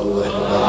قوة إلا بالله۔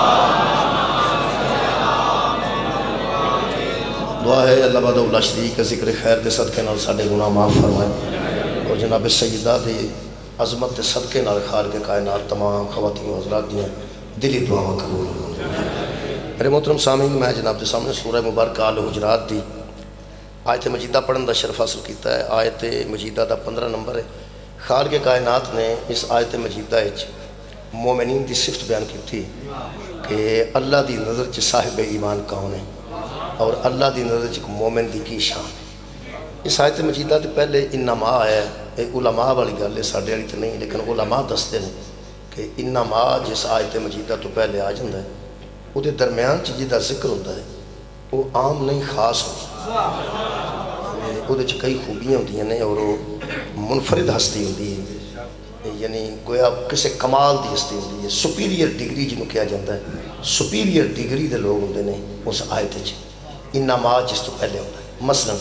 دعا ہے اللہ وحدہ لا شریک کے ذکر خیر دے صدقے نال ساڈے گناہ معاف فرمائے، اور جناب سیدہ دی عظمت دے صدقے نال خالق کائنات تمام خواتین و حضرات دیاں دلی دعاواں قبول ہوں۔ میرے محترم سامعین، میں جناب دے سامنے سورہ مبارکہ آل حجرات دی آیت مجیدہ پڑھن دا شرف حاصل کیتا ہے۔ آیت مجیدہ دا 15 نمبر ہے۔ خالق کائنات نے اس آیت مجیدہ وچ مومنین دی صفت بیان کی تھی کہ اللہ دی نظر چ صاحب ایمان کون ہے اور اللہ دی نظر چ مومن دی کی شان ہے۔ اس آیت مجیدہ دے پہلے انما ہے، علماء والی گل ہے، ساڈے والی تو نہیں، لیکن علماء دستے ہیں کہ انما جس آیت مجیدہ تو پہلے آ جاتا ہے وہ دے درمیان چ جہاں ذکر ہوتا ہے وہ عام نہیں، خاص ہوتا ہے، وہ کئی خوبیاں ہوتی ہیں اور وہ منفرد ہستی ہوتی ہے، یعنی گویا کسی کمال دی ہستی ہوتی ہے، سپیریئر ڈگری جنہوں کیا جاتا ہے، سپیریئر ڈگری دے لوگ ہوتے ہیں اس آیت چ انما جس تو پہلے ہوتا ہے۔ مثلا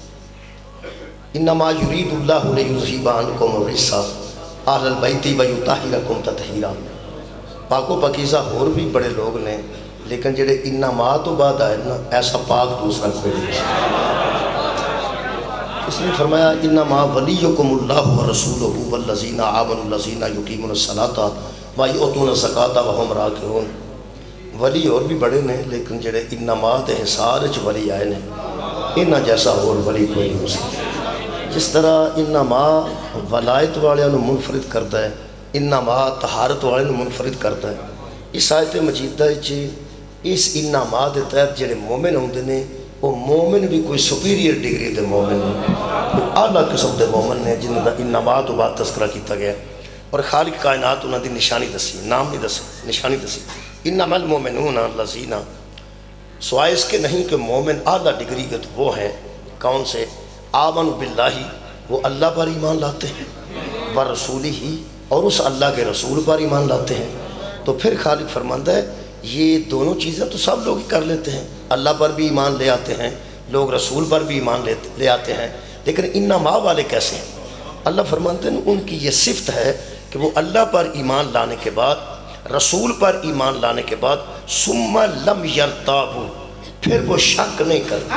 انما یرید اللہ لیذھب عنکم الرجس اہل البیت ویطہرکم تطہیرا۔ پاک و پاکیزہ اور بھی بڑے لوگ نے، لیکن جڑے انما تو بعد آئے نا ایسا پاک دوسرا کوئی نہیں۔ اس نے فرمایا انما ولیکم اللہ ورسولہ والذین آمنوا الذین یقیمون الصلاۃ ویؤتون الزکاۃ وہم راکعون۔ ولی اور بھی بڑے نے، لیکن جڑے انما دے حصار وچ ولی آئے نے انہاں جیسا اور ولی کوئی نہیں ہو سکتا۔ جس طرح انما ولایت والے نو منفرد کرتا ہے، انما طہارت والے نو منفرد کرتا ہے۔ اس آیت مجیدہ وچ اس انما دے تحت جڑے مومن ہوندے نے وہ مومن بھی کوئی سپیریئر ڈگری دے مومن نے، کوئی اعلیٰ قسم دے مومن نے جنہاں دا انما تو بعد تذکرہ کیتا گیا، اور خالق کائنات انہاں دی نشانی دسی، نام نہیں دسی، نشانی دسی۔ انما المومنون الذین، سوائے اس کے نہیں کہ مومن اعلیٰ ڈگری کے وہ ہیں کون سے؟ آمنوا باللہ، وہ اللہ پر ایمان لاتے ہیں، ورسولہ، اور اس اللہ کے رسول پر ایمان لاتے ہیں۔ تو پھر خالق فرماندہ ہے یہ دونوں چیزیں تو سب لوگ ہی کر لیتے ہیں، اللہ پر بھی ایمان لے آتے ہیں لوگ، رسول پر بھی ایمان لے آتے ہیں، لیکن انما والے کیسے ہیں؟ اللہ فرماتے ہیں ان کی یہ صفت ہے کہ وہ اللہ پر ایمان لانے کے بعد، رسول پر ایمان لانے کے بعد ثم لم یرتابوا، پھر وہ شک نہیں کرتے۔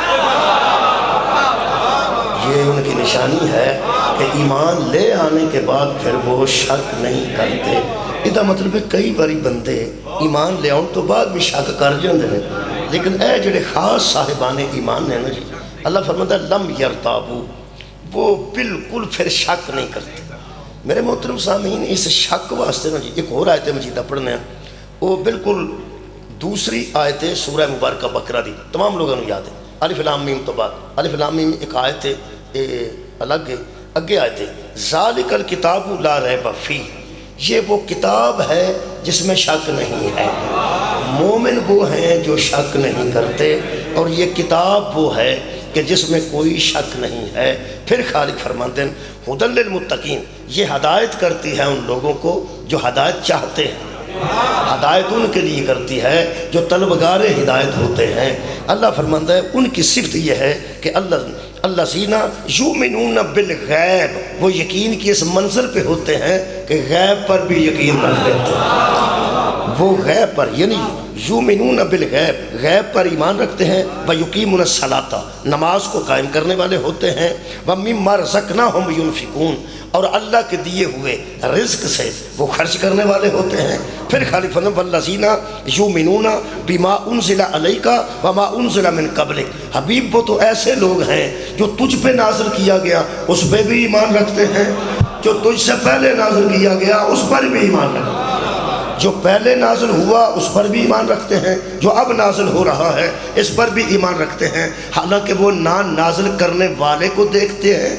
یہ ان کی نشانی ہے کہ ایمان لے آنے کے بعد پھر وہ شک نہیں کرتے۔ یہ مطلب ہے کئی باری بندے ایمان لے آؤں تو بعد بھی شک کر جاندے ہیں، لیکن اے جڑے خاص صاحبان ایمان ہیں نا جی، اللہ فرماتا ہے لم یرتابوا، وہ بالکل پھر شک نہیں کرتے۔ میرے محترم سامعین، اس شک واسطے نا جی ایک اور آیت مجیدہ پڑھنے ہیں، وہ بالکل دوسری آیت سورہ مبارکہ بقرہ دی، تمام لوگوں نے یاد ہے، الف لام میم تو بعد الف لام میم ایک آیت ہے الگ ہے، اگے آیت ہے ذالک الکتاب لا ریب فیہ، یہ وہ کتاب ہے جس میں شک نہیں ہے۔ مومن وہ ہیں جو شک نہیں کرتے، اور یہ کتاب وہ ہے کہ جس میں کوئی شک نہیں ہے۔ پھر خالق فرماتے ہیں ھدی للمتقین، یہ ہدایت کرتی ہے ان لوگوں کو جو ہدایت چاہتے ہیں، ہدایت ان کے لیے کرتی ہے جو طلبگار ہدایت ہوتے ہیں۔ اللہ فرماتا ہے ان کی صفت یہ ہے کہ الذین یؤمنون بالغیب، وہ یقین کی اس منزل پہ ہوتے ہیں کہ غیب پر بھی یقین رکھ لیتے ہیں۔ وہ غیب پر یعنی یؤمنون بالغیب، غیب پر ایمان رکھتے ہیں، ویقیمون الصلاۃ، نماز کو قائم کرنے والے ہوتے ہیں، ومما رزقناہم ینفقون، اور اللہ کے دیے ہوئے رزق سے وہ خرچ کرنے والے ہوتے ہیں۔ پھر خالق فرماتا ہے والذین یؤمنون بما انزل علیک وما انزل من قبلک، حبیب وہ تو ایسے لوگ ہیں جو تجھ پہ نازل کیا گیا اس پہ بھی ایمان رکھتے ہیں، جو تجھ سے پہلے نازل کیا گیا اس پر بھی ایمان رکھتے ہیں، جو پہلے نازل ہوا اس پر بھی ایمان رکھتے ہیں، جو اب نازل ہو رہا ہے اس پر بھی ایمان رکھتے ہیں، حالانکہ وہ نہ نازل کرنے والے کو دیکھتے ہیں،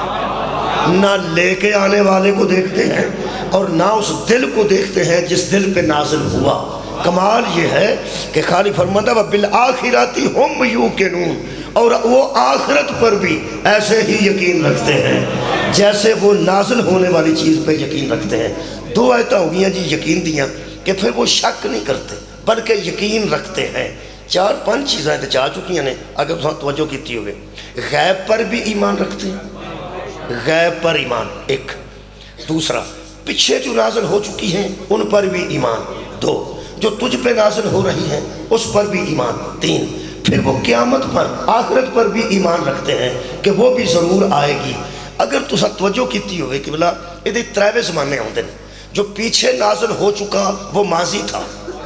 نہ لے کے آنے والے کو دیکھتے ہیں، اور نہ اس دل کو دیکھتے ہیں جس دل پہ نازل ہوا۔ کمال یہ ہے کہ خالق فرماتا ہے وَبِالْآخِرَةِ هُمْ يُوقِنُونَ، اور وہ آخرت پر بھی ایسے ہی یقین رکھتے ہیں جیسے وہ نازل ہونے والی چیز پہ یقین رکھتے ہیں۔ دو آیتیں ہو گئی ہیں جی یقین دیاں کہ پھر وہ شک نہیں کرتے بلکہ یقین رکھتے ہیں۔ 4-5 چیزیں تو چاہ چکی ہیں اگر توجہ کیتی ہوئے، غیب پر بھی ایمان رکھتے ہیں، غیب پر ایمان ایک، دوسرا پیچھے جو نازل ہو چکی ہیں ان پر بھی ایمان، دو، جو تجھ پہ نازل ہو رہی ہیں اس پر بھی ایمان، تین، پھر وہ قیامت پر آخرت پر بھی ایمان رکھتے ہیں کہ وہ بھی ضرور آئے گی۔ اگر تسا توجہ کیتی ہوئے کہ بلا یہ ترائے زمانے ہوندے ہیں، جو پیچھے نازل ہو چکا وہ ماضی تھا،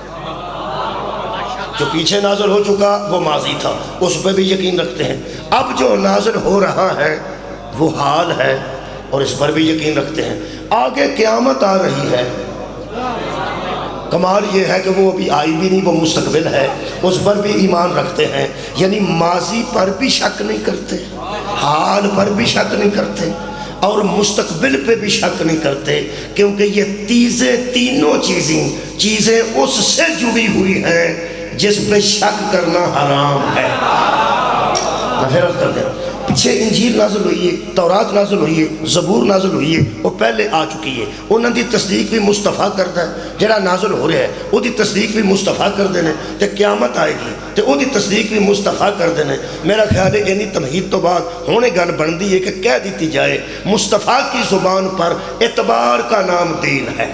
جو پیچھے نازل ہو چکا وہ ماضی تھا، اس پہ بھی یقین رکھتے ہیں۔ اب جو نازل ہو رہا ہے وہ حال ہے اور اس پر بھی یقین رکھتے ہیں۔ آگے قیامت آ رہی ہے، کمال یہ ہے کہ وہ ابھی آئی بھی نہیں، وہ مستقبل ہے، اس پر بھی ایمان رکھتے ہیں۔ یعنی ماضی پر بھی شک نہیں کرتے، حال پر بھی شک نہیں کرتے اور مستقبل پہ بھی شک نہیں کرتے، کیونکہ یہ تینوں چیزیں اس سے جڑی ہوئی ہیں جس پہ شک کرنا حرام ہے۔ میں پھر عرض کر دیں، پیچھے انجیل نازل ہوئی ہے، تورات نازل ہوئی ہے، زبور نازل ہوئی ہے، وہ پہلے آ چکی ہے، انہوں دی تصدیق بھی مصطفیٰ کرتا ہے، جڑا نازل ہو رہا ہے وہ دی تصدیق بھی مصطفیٰ کر دینے، تے قیامت آئے گی تے وہ دی تصدیق بھی مصطفیٰ کر دینے۔ میرا خیال ہے اینی تمہید تو بعد ہونے گل بن دی ہے کہ کہہ دیتی جائے مصطفیٰ کی زبان پر اعتبار کا نام دین ہے۔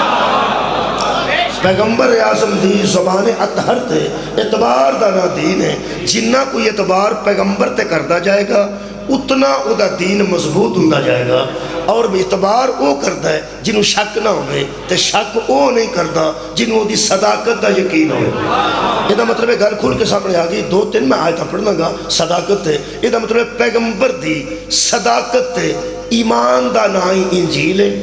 پیغمبر اعظم دی زبان اطہر تے اعتبار دا نا دین ہے، جنہ کوئی اعتبار پیغمبر تے کردہ جائے گا اتنا او دا دین مضبوط ہوندہ جائے گا، اور اعتبار او کرتا ہے جنہوں شک نہ ہوئے تے شک او نہیں کرتا جنہوں دی صداقت دا یقین ہوئے۔ یہ دا مطلب ہے گھر کھول کے سامنے آگئی، دو تین میں آیتاں پڑھنا گا صداقت تے، یہ دا مطلب ہے پیغمبر دی صداقت تے ایمان دا نائی انجیل ہے،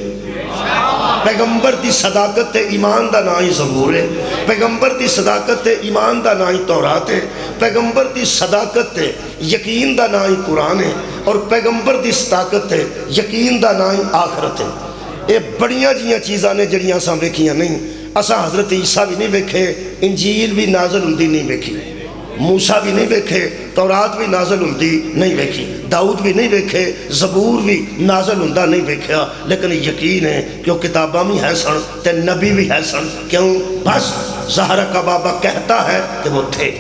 پیغمبر دی صداقت تے ایمان دا نائی زبور ہے، پیغمبر دی صداقت تے ایمان دا نائی تورات ہے، پیغمبر دی صداقت تے یقین دا نائی قرآن ہے، اور پیغمبر دی صداقت تے یقین دا نائی آخرت ہے۔ یہ بڑیاں جیاں چیزاں نے جڑیاں ساں ویکھیاں نہیں، اساں حضرت عیسیٰ بھی نہیں ویکھے، انجیل بھی نازل ہوندی نہیں ویکھی، موسیٰ بھی نہیں ویکھے، تورات بھی نازل ہوندی نہیں ویکھی، داؤد بھی نہیں ویکھے، زبور بھی نازل ہوندہ نہیں ویکھیا، لیکن یقین ہے کہ وہ کتاباں بھی ہے سن تے نبی بھی ہے سن، کیوں؟ بس زہرہ کا بابا کہتا ہے کہ وہ تھے،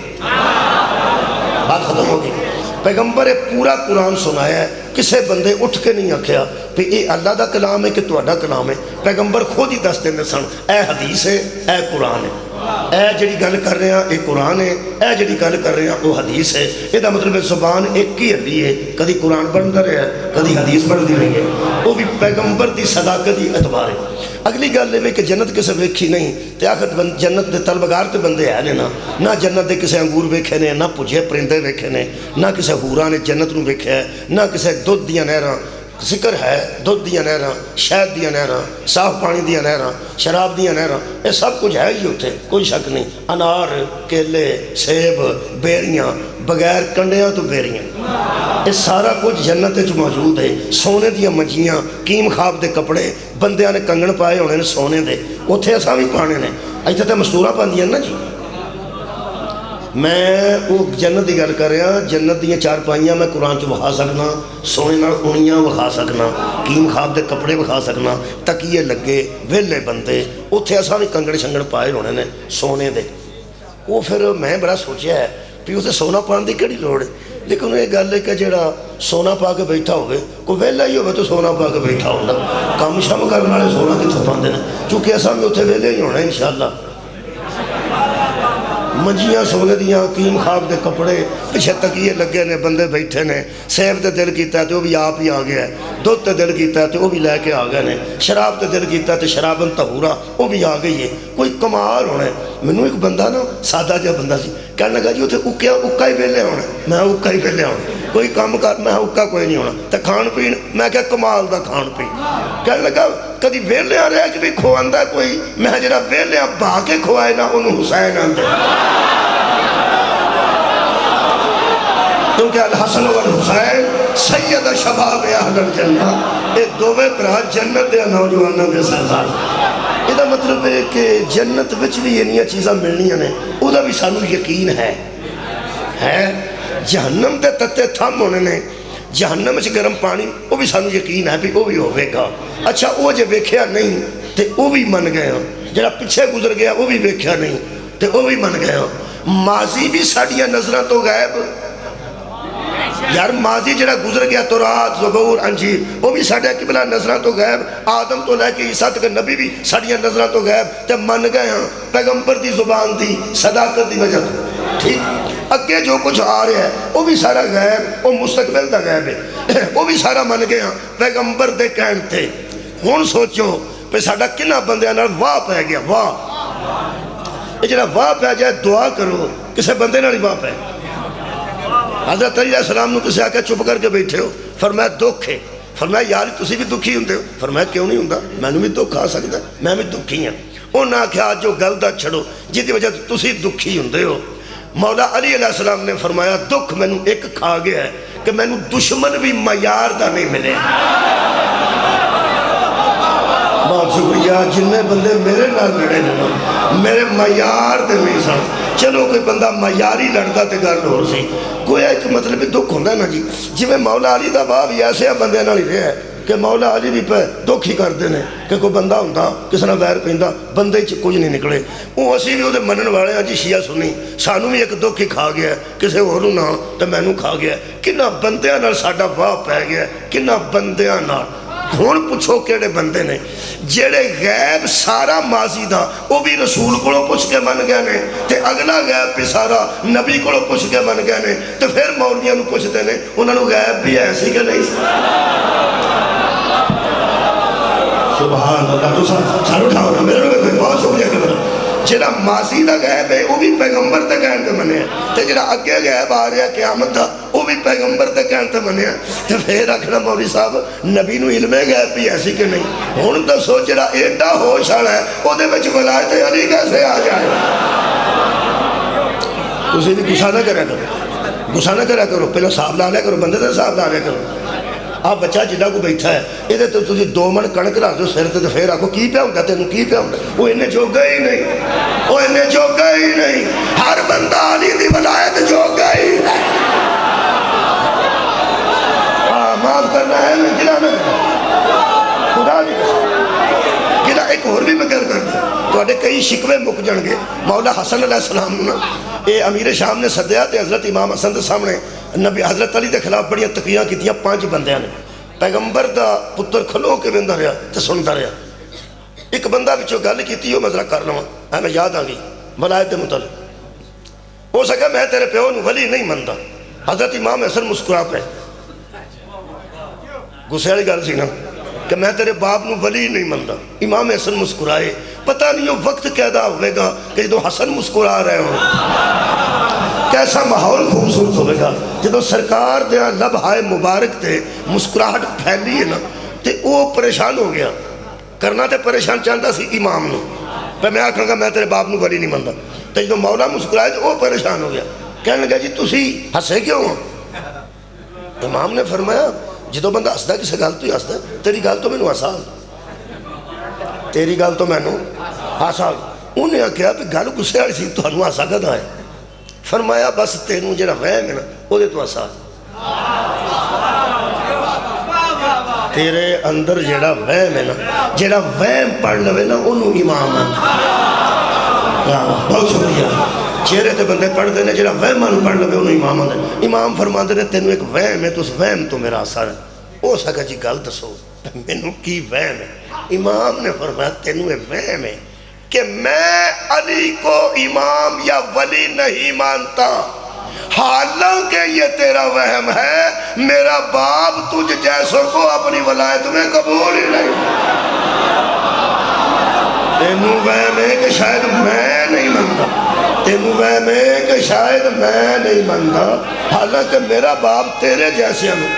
بات ختم ہوگی۔ پیغمبر پورا قرآن سنایا ہے، کسے بندے اٹھ کے نہیں آکھیا کہ یہ اللہ دا کلام ہے کہ تہاڈا کلام ہے، پیغمبر خود ہی دس دیندے سن، اے حدیث ہے، اے قرآن ہے، اے جڑی گل کر رہے ہیں یہ قرآن ہے، اے جڑی گل کر رہے ہیں وہ حدیث ہے۔ یہ دا مطلب ہے زبان ایک ہی ہلی ہے، کدی قرآن بنتا رہا ہے کدی حدیث بنتی رہی ہے، وہ بھی پیغمبر دی صداقت دی اعتبار ہے۔ اگلی گل یہ کہ جنت کسے ویکھی نہیں تے آخر جنت دے طلبگار تے بندے ہے نہ جنت دے کسے انگور ویکھے نے، نہ پجھے پرندے ویکھے نے، نہ کسے حوراں نے جنت نو ویکھیا ہے، نہ کسے دودھ دیاں نہراں، ذکر ہے دودھ دیاں نہراں، شہد دیاں نہراں، صاف پانی دیاں نہراں، شراب دیاں نہراں، یہ سب کچھ ہے ہی ہوتے، کوئی شک نہیں۔ انار، کیلے، سیب، بیریاں، بغیر کنڈیاں تو بیریاں، یہ سارا کچھ جنت وچ موجود ہے۔ سونے دیاں منجیاں، قیم خواب دے کپڑے، بندیاں نے کنگن پائے ہونے نے سونے دے، اتھے اساں بھی پانے نے، ایتھے تے مستوراں پاندیاں نا جی۔ میں وہ جنت دی گل کر رہا، جنت دیاں چار پائیاں میں قرآن چ وکھا سکنا، سونے نال اونیاں وکھا سکنا، قیم خواب دے کپڑے وکھا سکنا، تکیے لگے ویلے بندے، اتھے اساں بھی کنگن شنگن پائے ہونے نے سونے دے۔ وہ پھر میں بڑا سوچیا ہے کہ اسے سونا پان دی کیڑی لوڑ ہے، لیکن یہ گل ہے کہ جڑا سونا پا کے بیٹھا ہوئے کوئی ویلا ہی ہوئے تو سونا پا کے بیٹھا ہوگا، کام شام کرنے والے سونا کتوں پاندے نے، چونکہ اساں بھی اتھے ویلے ہی ہونا انشاءاللہ۔ منجیاں سونے دیاں، قیم خواب دے کپڑے، پیچھے تکیے لگے نے، بندے بیٹھے نے، سیب تے دل کیتا ہے تو وہ بھی آپ ہی آ گیا ہے، دودھ تے دل کیتا ہے تو وہ بھی لے کے آ گئے نے، شراب تے دل کیتا ہے تو شرابن طہورا وہ بھی آ گئی ہے، کوئی کمال ہونا ہے۔ مینوں ایک بندہ نا سادہ جہا بندہ سی کہنے لگا جی اتنے اکا ہی ویلے ہونا، میں اکا ہی ویلے ہونا، کوئی کام کر میں اکا کوئی نہیں ہونا، تو کھان پین میں کہا کمال دا کھان پین، کہنے لگا کدی ویلیاں رہ کے بھی کھواندا کوئی، میں جڑا ویلیاں بھا کے کھوائے نا انہوں حسین آندے، کیونکہ الحسن والحسین سید شباب اہل الجنہ، یہ دوویں برا جنت دے نوجوانوں دے سردار۔ یہ دا مطلب ہے کہ جنت وچ بھی انہیاں چیزاں ملنیاں نے، او دا بھی سانو یقین ہے۔ جہنم دے تتے تھم ہونے نے، جہنم وچ گرم پانی وہ بھی سانو یقین ہے بھی وہ بھی ہوئے گا۔ اچھا وہ جے ویکھیا نہیں تے وہ بھی من گئے ہوں، جڑا پیچھے گزر گیا وہ بھی ویکھیا نہیں تے وہ بھی من گئے ہوں۔ ماضی بھی ساڑیاں نظروں تو غائب، یار ماضی جڑا گزر گیا تورات زبور انجیل وہ بھی ساڑھے قبلہ نظران تو غیب آدم تو لے کے عیسیٰ تک نبی بھی ساڑھیاں نظران تو غیب تے من گئے ہیں پیغمبر دی زبان دی صداقت دی وجہ ٹھیک اگے جو کچھ آ رہا ہے وہ بھی سارا غیب وہ مستقبل دا غیب ہے وہ بھی سارا من گئے ہیں پیغمبر دے کہن تھے ہون سوچو پہ ساڑھا کنہ بندے نال واہ پہ گیا واہ یہ جڑا واہ پہ جائے دعا کرو کسے بندے نال واہ پہ حضرت علیہ السلام نے کسے آکے چپ کر کے بیٹھے ہو فرمایا دکھ ہے فرمایا یار تسی بھی دکھی ہوندے ہو فرمایا کیوں نہیں ہوندہ میں نے بھی دکھ آ سکتا میں بھی دکھی ہیں انہاں کہا جو گلدہ چھڑو جیدی وجہ تسی دکھی ہوندے ہو مولا علی علیہ السلام نے فرمایا دکھ میں نے ایک کھا گیا ہے کہ میں نے دشمن بھی معیار دا نہیں ملے بہت شکریہ جنہیں بندے میرے نال لڑے نا میرے معیار دے نہیں سن چلو کوئی بندہ معیاری لڑتا تے گل ہو سی کوئی ایک مطلب دکھ ہوندہ نا جی میں مولا علی دا باپ بھی ایسے بندے نال ہی رہے ہیں کہ مولا علی بھی پہ دکھ ہی کر دینے کہ کوئی بندہ ہوندہ کس نے ویر پہندہ بندے ہی کچھ نہیں نکلے وہ اسی بھی وہ منن والے ہیں جی شیعہ سنی سانو بھی ایک دکھ ہی کھا گیا ہے کسے ہورو نہ تو میں نو کھا گیا ہے کنہ بندیاں نال ساڑھا واہ پہ گیا ہے کنہ بندیاں نال ہون پوچھو کیڑے بندے نے جیڑے غیب سارا ماضی دا وہ بھی رسول کو پوچھ کے من گئے نے تے اگلا غیب بھی سارا نبی کو پوچھ کے من گئے نے تے پھر مولیاں نو پوچھتے نے انہوں نے غیب بھی ایسی کہ نہیں سبحان اللہ تو سارو اٹھاؤ نا میرے لوگ بہت شکریہ کہ بنا جڑا ماضی دا غیب ہے وہ بھی پیغمبر تے کہن تے منے ہیں تے جڑا اگے غیب آ رہا قیامت دا وہ بھی پیغمبر تے کہن تے منے ہیں تے پھر رکھنا مولوی صاحب نبی نو علم غیب بھی ایسی کہ نہیں ہن دسو جڑا ایڈا ہوش والا ہے او دے وچ ولایت علی کیسے آ جائے تسی بھی غصہ نہ کریا کرو غصہ نہ کریا کرو پہلے صاحب لا لیا کرو بندے تے صاحب لا لیا کرو آپ بچہ جنہ کو بیٹھا ہے یہ تو تجھے 2 من کڑک رہا دو سر تے پھر آکو کی پہ ہوندہ تینوں کی پہ ہوندہ وہ انہیں جو گئی نہیں وہ انہیں جو گئی نہیں ہر بندہ علی دی ولایت جو گئی نہیں معاف کرنا ہے میں گلا نہ کرنا خدا نہیں گلا ایک اور بھی میں کر دیں تو اڈے کئی شکوے مک جن گے مولا حسن علیہ السلام نے اے امیر شام نے صدیہ تے حضرت امام حسن دے سامنے نبی حضرت علی دے خلاف بڑی تقریاں کیتیاں 5 بندیاں نے پیغمبر دا پتر کھلو کے بندہ رہا تے سنتا رہا ایک بندہ بچو گل کیتی ہو مزرہ کر لوں میں یاد آ گئی ولایت متعلق ہو سکا میں تیرے پیو نو ولی نہیں مندہ حضرت امام حسن مسکرا پہ غصے والی گل سی نا کہ میں تیرے باپ نو ولی نہیں مندہ امام حسن مسکرائے پتہ نہیں وقت کیدا ہوئے گا کہ جدو حسن مسکرا رہے ہوں کیسا ماحول خوبصورت ہوئے گا جدو سرکار دیا لبہائے مبارک تے مسکراہٹ پھیلی ہے نا تے وہ پریشان ہو گیا کرنا تے پریشان چاہتا سی امام نو پہ میں آکھاں گا میں تیرے باپ نو ولی نہیں مندہ تے جدو مولا مسکرائے تو وہ پریشان ہو گیا کہنے لگا جی تسی ہسے کیوں ہو امام نے فرمایا جدو بندہ ہسدا کسے گل تو ہی ہسدا تیری گل تو میں نو آسان تیری گل تو میں نو آسان انہیں کہا کہ گل گسے والی سی تو انو آسا کدا ہے فرمایا بس تینوں جڑا وہم ہے نا وہ دے تو آسان تیرے اندر جڑا وہم ہے نا جڑا وہم پڑھ لوے نا انہوں امام ہے بہت شکریہ چہرے تے بندے پڑھ دینے جڑا وہم انہوں پڑھ لوے انہوں امام ہے امام فرما دینے تینوں ایک وہم ہے تو اس وہم تو میرا آسان ہے وہ سکا جی گل دسو مینوں کی وہم ہے امام نے فرمایا تینوں ایک وہم ہے کہ میں علی کو امام یا ولی نہیں مانتا حالانکہ یہ تیرا وہم ہے میرا باپ تجھ جیسوں کو اپنی ولایت میں قبول ہی نہیں تینوں وہم ہے کہ شاید میں نہیں مانتا تینوں وہم ہے کہ شاید میں نہیں مانتا حالانکہ میرا باپ تیرے جیسے ہیں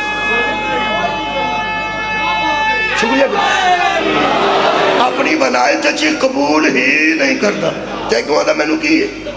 شکریہ اپنی ولایت چی قبول ہی نہیں کرتا تیکو آدھا میں نو کی ہے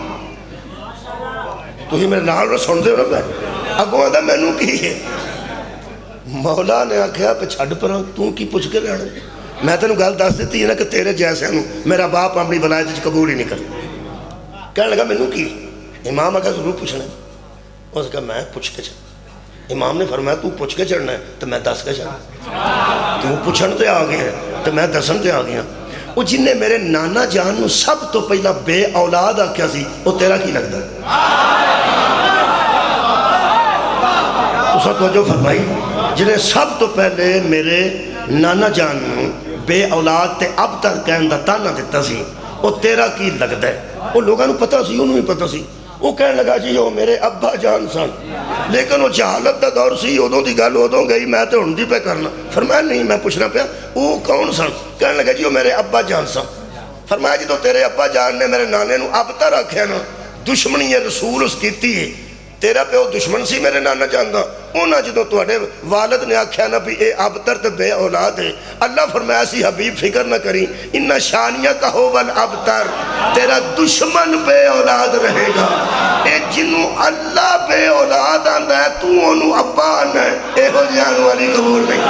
تو ہی میرے نال رو سن دے ہو رہا ہے اگو آدھا میں نو کی ہے مولا نے آکھیا پہ چھڑ پر تو کی پوچھ کے رہنے میں تینوں گل دس دیتی ہے نا کہ تیرے جیسے ہوں میرا باپ اپنی ولایت چی قبول ہی نہیں کرتا کہنے لگا میں نو کی امام آگا ضرور پوچھنا ہے اس کہا میں پوچھ کے چڑھنا امام نے فرمایا تو پوچھ کے چڑھنا ہے تو میں دس کے چڑھنا تو پوچھن تے آ گئے ہیں تو میں دسن تے آ گیا وہ جن نے میرے نانا جان نو سب تو پہلا بے اولاد آکھیا سی وہ تیرا کی لگتا ہے تساں توجہ فرمائی جنہیں سب تو پہلے میرے نانا جان بے اولاد تے اب تک کہن دا تانا دیتا سی وہ تیرا کی لگتا ہے وہ لوگوں نے پتہ سی انہوں نے پتہ سی وہ کہنے لگا جی وہ میرے ابا جان سن لیکن وہ جہالت دا دور سی ادوں دی گل ادوں گئی میں تو ہن دی پہ کرنا فرمایا نہیں میں پوچھنا پیا وہ کون سن کہنے لگا جی وہ میرے ابا جان سن فرمایا جی تو تیرے ابا جان نے میرے نانے نو اب تک رکھیا نا دشمنی رسول اس کیتی ہے تیرا پیو دشمن سی میرے نانا جاندا اونا جدوں تواڈے والد نے آکھیا نا بھی اے ابتر تے بے اولاد ہے اللہ فرمایا سی حبیب فکر نہ کری ان شانیہ کا ہو ول ابتر تیرا دشمن بے اولاد رہے گا اے جنوں اللہ بے اولاد آندا ہے تو اونوں ابا آنا ہے اے ہو جان والی قبول نہیں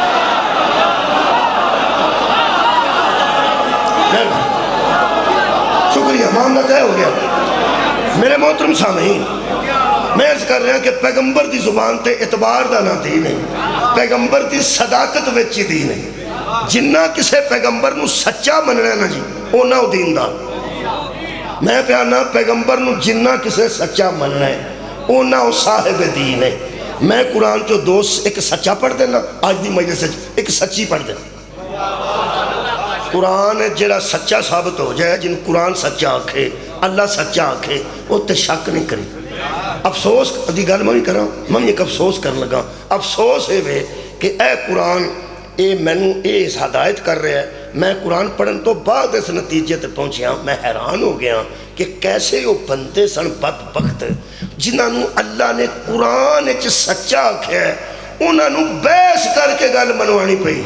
شکریہ معاملہ طے ہو گیا میرے محترم سامعین میں عرض کر رہا کہ پیغمبر دی زبان تے اعتبار دا نہ دین ہے پیغمبر دی صداقت وچی دین ہے جنہ کسے پیغمبر نو سچا مننا نا جی اونا او دین دا میں پیانا پیغمبر نو جنہ کسے سچا مننا ہے اونا او صاحب دین ہے میں قرآن چو دوست ایک سچا پڑھ دینا آج دی مجلس ایک سچی پڑھ دینا قرآن جڑا سچا ثابت ہو جائے جن قرآن سچا آکھے اللہ سچا آکھے وہ تے شک نہیں کری افسوس دی گل میں کراں میں ایک افسوس کرنے لگا افسوس ہے وے کہ اے قرآن اے مینوں اے ہدایت کر رہا ہے میں قرآن پڑھن تو بعد اس نتیجے تے پہنچیا میں حیران ہو گیا کہ کیسے وہ بندے سن بدبخت جنہاں نو اللہ نے قرآن وچ سچا آکھیا ہے انہاں نو بحث کر کے گل منوانی پئی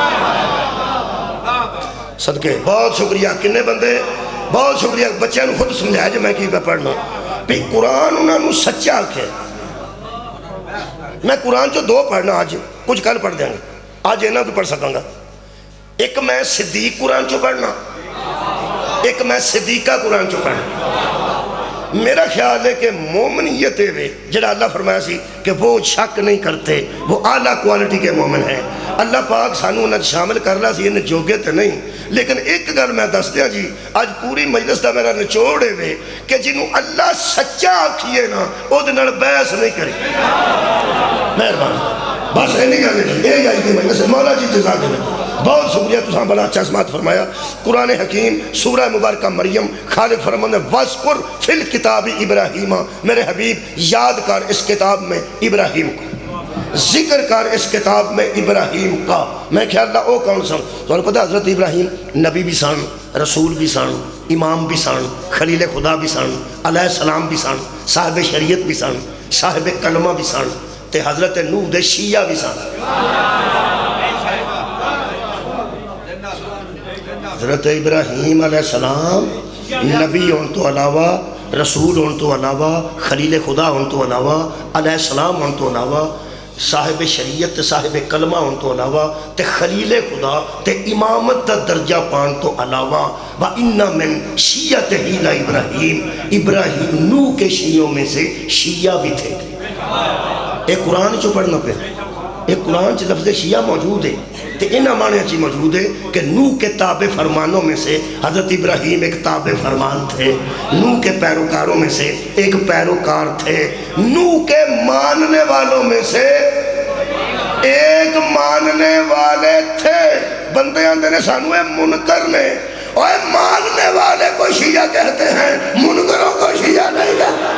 صدقے بہت شکریہ کنے بندے بہت شکریہ بچے نو خود سمجھایا جو میں کی پہ پڑھنا بھی قرآن انہوں نے سچا آکھے میں قرآن جو دو پڑھنا آج کچھ کل پڑھ دیں گے آج اینا بھی پڑھ سکاں گا ایک میں صدیق قرآن جو پڑھنا ایک میں صدیقہ قرآن جو پڑھنا میرا خیال ہے کہ مومنیت ہے جڑا اللہ فرمایا سی کہ وہ شک نہیں کرتے وہ اعلیٰ کوالٹی کے مومن ہیں اللہ پاک سانو انہیں شامل کرنا سی انہیں جوگے تے نہیں لیکن ایک گل میں دس دیا جی آج پوری مجلس دا میرا نچوڑے ہوئے کہ جنہوں اللہ سچا آکھیے نا او دنر بحث نہیں کری مہربان بس ہے نہیں گا یہ آج دی مجلس مولا جی جزا دے بہت شکریہ تساں بڑا اچھا سماعت فرمایا قرآن حکیم سورہ مبارکہ مریم خالق فرمانے وَذْكُرْ فِي الْكِتَابِ ابراہیمہ میرے حبیب یاد کر اس کتاب میں ابراہیم کو ذکر کر اس کتاب میں ابراہیم کا میں خیال اللہ او کون سن تو انہوں پتہ حضرت ابراہیم نبی بھی سن رسول بھی سن امام بھی سن خلیل خدا بھی سن علیہ السلام بھی سن صاحب شریعت بھی سن صاحب کلمہ بھی سن تے حضرت نوح دے شیعہ بھی سن حضرت ابراہیم علیہ السلام نبی ہون تو علاوہ رسول ہون تو علاوہ خلیل خدا ہون تو علاوہ علیہ السلام ہون تو علاوہ صاحب شریعت صاحب کلمہ ہون تو علاوہ تے خلیل خدا تے امامت دا درجہ پان تو علاوہ وَإِنَّ مِن شِيَّتِهِ لَإِبْرَاهِيمَ ابراہیم نوح کے شیعوں میں سے شیعہ بھی تھے ایک قرآن جو پڑھنا پہ ایک قرآن جو لفظ شیعہ موجود ہے تے انہاں معنی اچھی موجود ہے کہ نوح کے تابع فرمانوں میں سے حضرت ابراہیم ایک تابع فرمان تھے نوح کے پیروکاروں میں سے ایک پیروکار تھے نوح کے ماننے والوں میں سے ایک ماننے والے تھے بندے آندے نے سانو اے منکر نے اور ماننے والے کو شیعہ کہتے ہیں منکروں کو شیعہ نہیں کہتے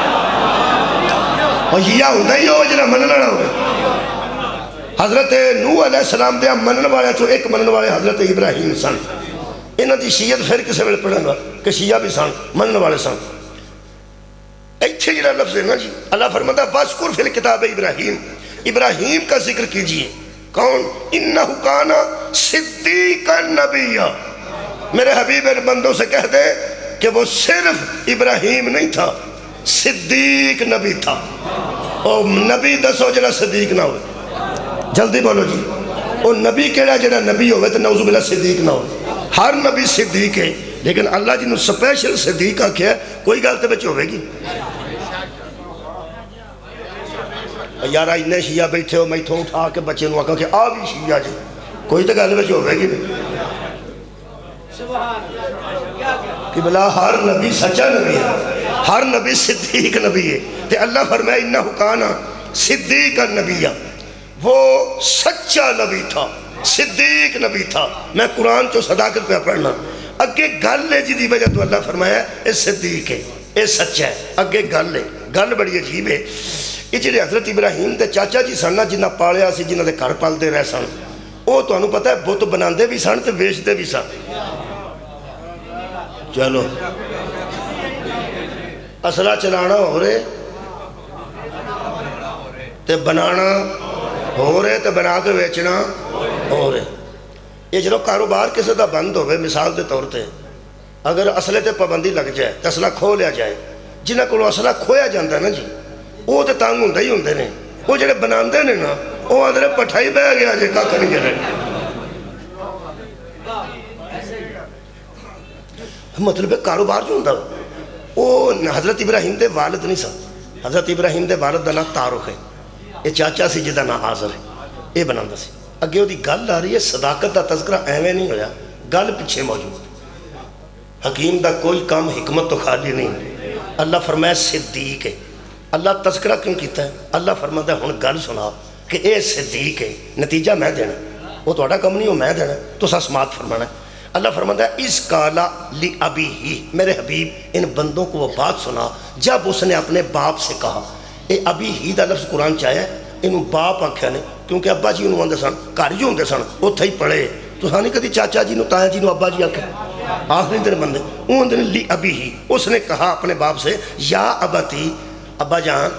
اور شیعہ ہوتا ہی ہو جنہا مننا نہ ہوئے حضرت نوح علیہ السلام دیا منن والے چو ایک منن والے حضرت ابراہیم سن انہاں دی شیعت پھر کسے ویل پڑھن گا کہ شیعہ بھی سن منن والے سن ایتھے جنہا لفظ ہے نا جی اللہ فرماتا ہے وَذْكُرْ فِي الْكِتَابِ ابراہیم ابراہیم کا ذکر کیجئے کون انہو کانا صدیقا نبیہ میرے حبیب بندوں سے کہہ دے کہ وہ صرف ابراہیم نہیں تھا صدیق نبی تھا اور نبی دسو جنہا صدیق نہ ہوئے جلدی بولو جی وہ نبی کہڑا جنہا نبی ہوئے تو نعوذ باللہ صدیق نہ ہوئے ہر نبی صدیق ہے لیکن اللہ جنہوں سپیشل صدیق آکھیا ہے کوئی گالتے بچے ہوئے گی یارہ انہیں شیعہ بیٹھے ہو میں تھوں اٹھا کے بچے نو آکھا کہ آبی شیعہ جی کوئی تو گالتے بچے ہوئے گی کہ بلا ہر نبی سچا نبی ہے ہر نبی صدیق نبی ہے تے اللہ فرمائے انہو کانا صدیق النبی، وہ سچا نبی تھا، صدیق نبی تھا۔ میں قرآن چو صداقت پہ پڑھنا، اگے گل ہے جی وجہ تو اللہ فرمایا اے صدیق ہے، اے سچا ہے، اگے گل ہے، گل بڑی عجیب ہے۔ یہ جڑے حضرت ابراہیم دے چاچا جی سن جنہ پالیا سی، جنہ دے گھر پالتے رہ سن، وہ تو انہوں پتہ ہے بت بناندے بھی سن تے ویچدے بھی سن۔ چلو اصلہ چلانا ہو رہے تے بنانا ہو رہے تے بنا کے ویچنا ہو رہے۔ یہ جلو کاروبار کسی دا بند ہوئے، مثال دے طور تے اگر اصلے تے پابندی لگ جائے تے اصلہ کھو لیا جائے، جنہ کو اصلہ کھویا جاندہ ہے نا جی، وہ تے تانگ ہوندہ ہی ہوندے نے، وہ جڑے بناندے نے نا وہ آدھرے پٹھائی بہ گیا جے کا کھنی جرے۔ مطلب کاروبار جو ہوندہ وہ حضرت ابراہیم دے والد نہیں سا، حضرت ابراہیم دے والد دا نا تارخ ہے، یہ چاچا سی جدہ نا حاضر ہے، یہ بناندہ سی۔ اگے وہ دی گل آ رہی ہے، صداقت دا تذکرہ ایویں نہیں ہویا، گل پیچھے موجود۔ حکیم دا کوئی کام حکمت تو خالی نہیں۔ اللہ فرمایا صدیق ہے۔ اللہ تذکرہ کیوں کیتا ہے؟ اللہ فرماتا ہے ہن گل سنا کہ اے صدیق ہے، نتیجہ میں دینا، وہ تو اٹھا کم نہیں ہو میں دینا، تو سا سماعت فرمانا ہے۔ اللہ فرماتا ہے اس کالا لی ابی ہی، میرے حبیب ان بندوں کو وہ بات سنا جب اس نے اپنے باپ سے کہا۔ اے ابی ہی دا لفظ قرآن چاہے انہوں باپ آکھیا نے، کیونکہ ابا جی انہوں آندے سن گھر جو ہوندے سن اتھے ہی پڑھے، تو سانی کدی چاچا جی نو تایا جی نو ابا جی آکھیا، آخری دن بندے وہ اندر لی ابی ہی، اس نے کہا اپنے باپ سے یا اباتی، ابا جان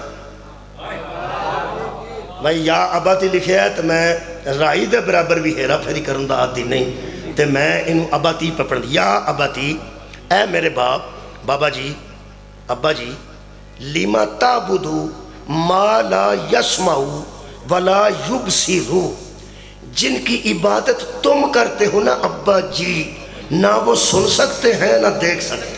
بھائی یا اباتی لکھے ہے تو میں رائی دے برابر بھی ہیرا پھیری کرن دا عادی نہیں، تے میں انہوں اباتی پہ پڑھن یا اباتی، اے میرے باپ، بابا جی، ابا جی، لیما تعبدو ما لا یسمعو ولا یبصرو، جن کی عبادت تم کرتے ہو نا ابا جی، نہ وہ سن سکتے ہیں نہ دیکھ سکتے۔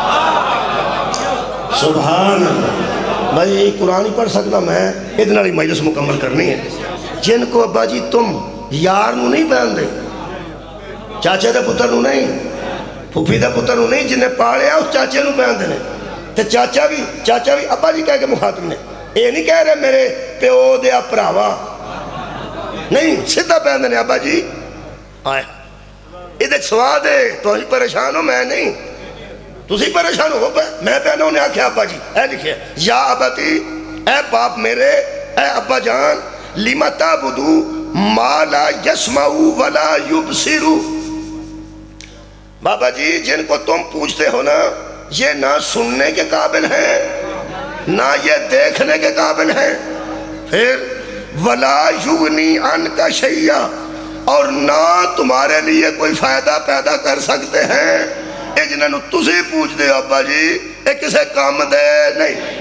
سبحان اللہ۔ میں یہی قرآن ہی پڑھ سکتا، میں اتنا ہی مجلس مکمل کرنی ہے۔ جن کو ابا جی تم یار نو نہیں پہن دے، چاچے دے پتر نو نہیں، پھوپھی دے پتر نو نہیں، جنہیں پالیا اس چاچے نو پہن دے نے، تے چاچا بھی ابا جی کہہ کے مخاطب نے، اے نہیں کہہ رہے میرے پیو دیا پراوا، نہیں سیدھا پہن دے نے ابا جی آئے۔ ادھے سواد ہے تو ہی پریشان ہو، میں نہیں، تو سی پریشان ہو پہ میں پہنا انہیں آکھیا ابا جی، اے لکھے یا اباتی، اے باپ میرے، اے ابا جان، لیما تعبدو ما لا یسمعو ولا یبصرو، بابا جی جن کو تم پوچھتے ہو نا یہ نہ سننے کے قابل ہیں نہ یہ دیکھنے کے قابل ہیں، پھر ولا یغنی عنک شیئا، اور نہ تمہارے لیے کوئی فائدہ پیدا کر سکتے ہیں۔ اے جنہوں نے تسی پوچھ دے ابا جی اے کسے کام دے نہیں۔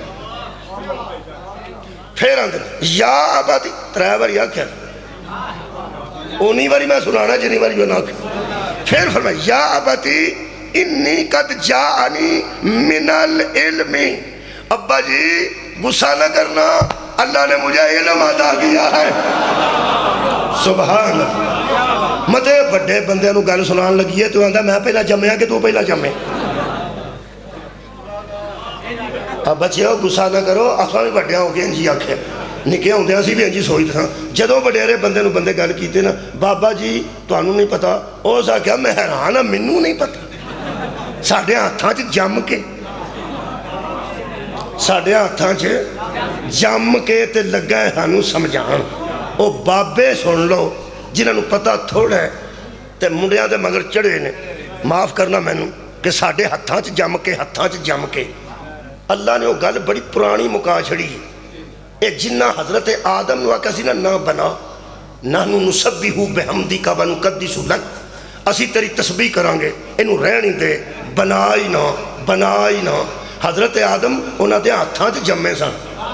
پھر اندر یا اباتی ترائیور یا کیا اونی واری میں سنانا جنی واری جو نہ کیا۔ پھر فرمایا یا اباتی انی قد جاءنی من العلم، ابا جی غصہ نہ کرنا، اللہ نے مجھے علم عطا کیا ہے۔ سبحان اللہ۔ مدے بڑے بندے انہوں گل سنان لگی ہے تو آندھا میں پہلا جمعہ کہ تو پہلا جمعہ۔ اب بچے ہو غصہ نہ کرو، آسان بھی بڑے ہو گئے انجی آکھے نکے ہوندے ہیں اسی بھی انجی سوئی تھا، جدوں بڑے بندے نو بندے گل کیتے نا بابا جی تو انہوں نہیں پتا، او سا کیا میں حیران منوں نہیں پتا، ساڑھے ہاتھاں چھ جم کے ساڑھے ہاتھاں چھ جم کے تے لگا ہے ہانوں سمجھان، او بابے سن لو جنہوں نے پتا تھوڑا ہے تے منڈیاں دے مگر چڑھے نے، معاف کرنا میں نوں کہ ساڑھے ہاتھاں چھ جم کے اللہ نے وہ گل بڑی پرانی مکا چھڑی، اے جنہ حضرت آدم نو آکا سی نہ بنا، نحنو نسبیہو بحمدکا ونقدسو لک، اسی تیری تسبیح کرانگے، انہوں رہنی دے، بنائی نہ، حضرت آدم انہاں دے ہاتھاں چھ جمے سن،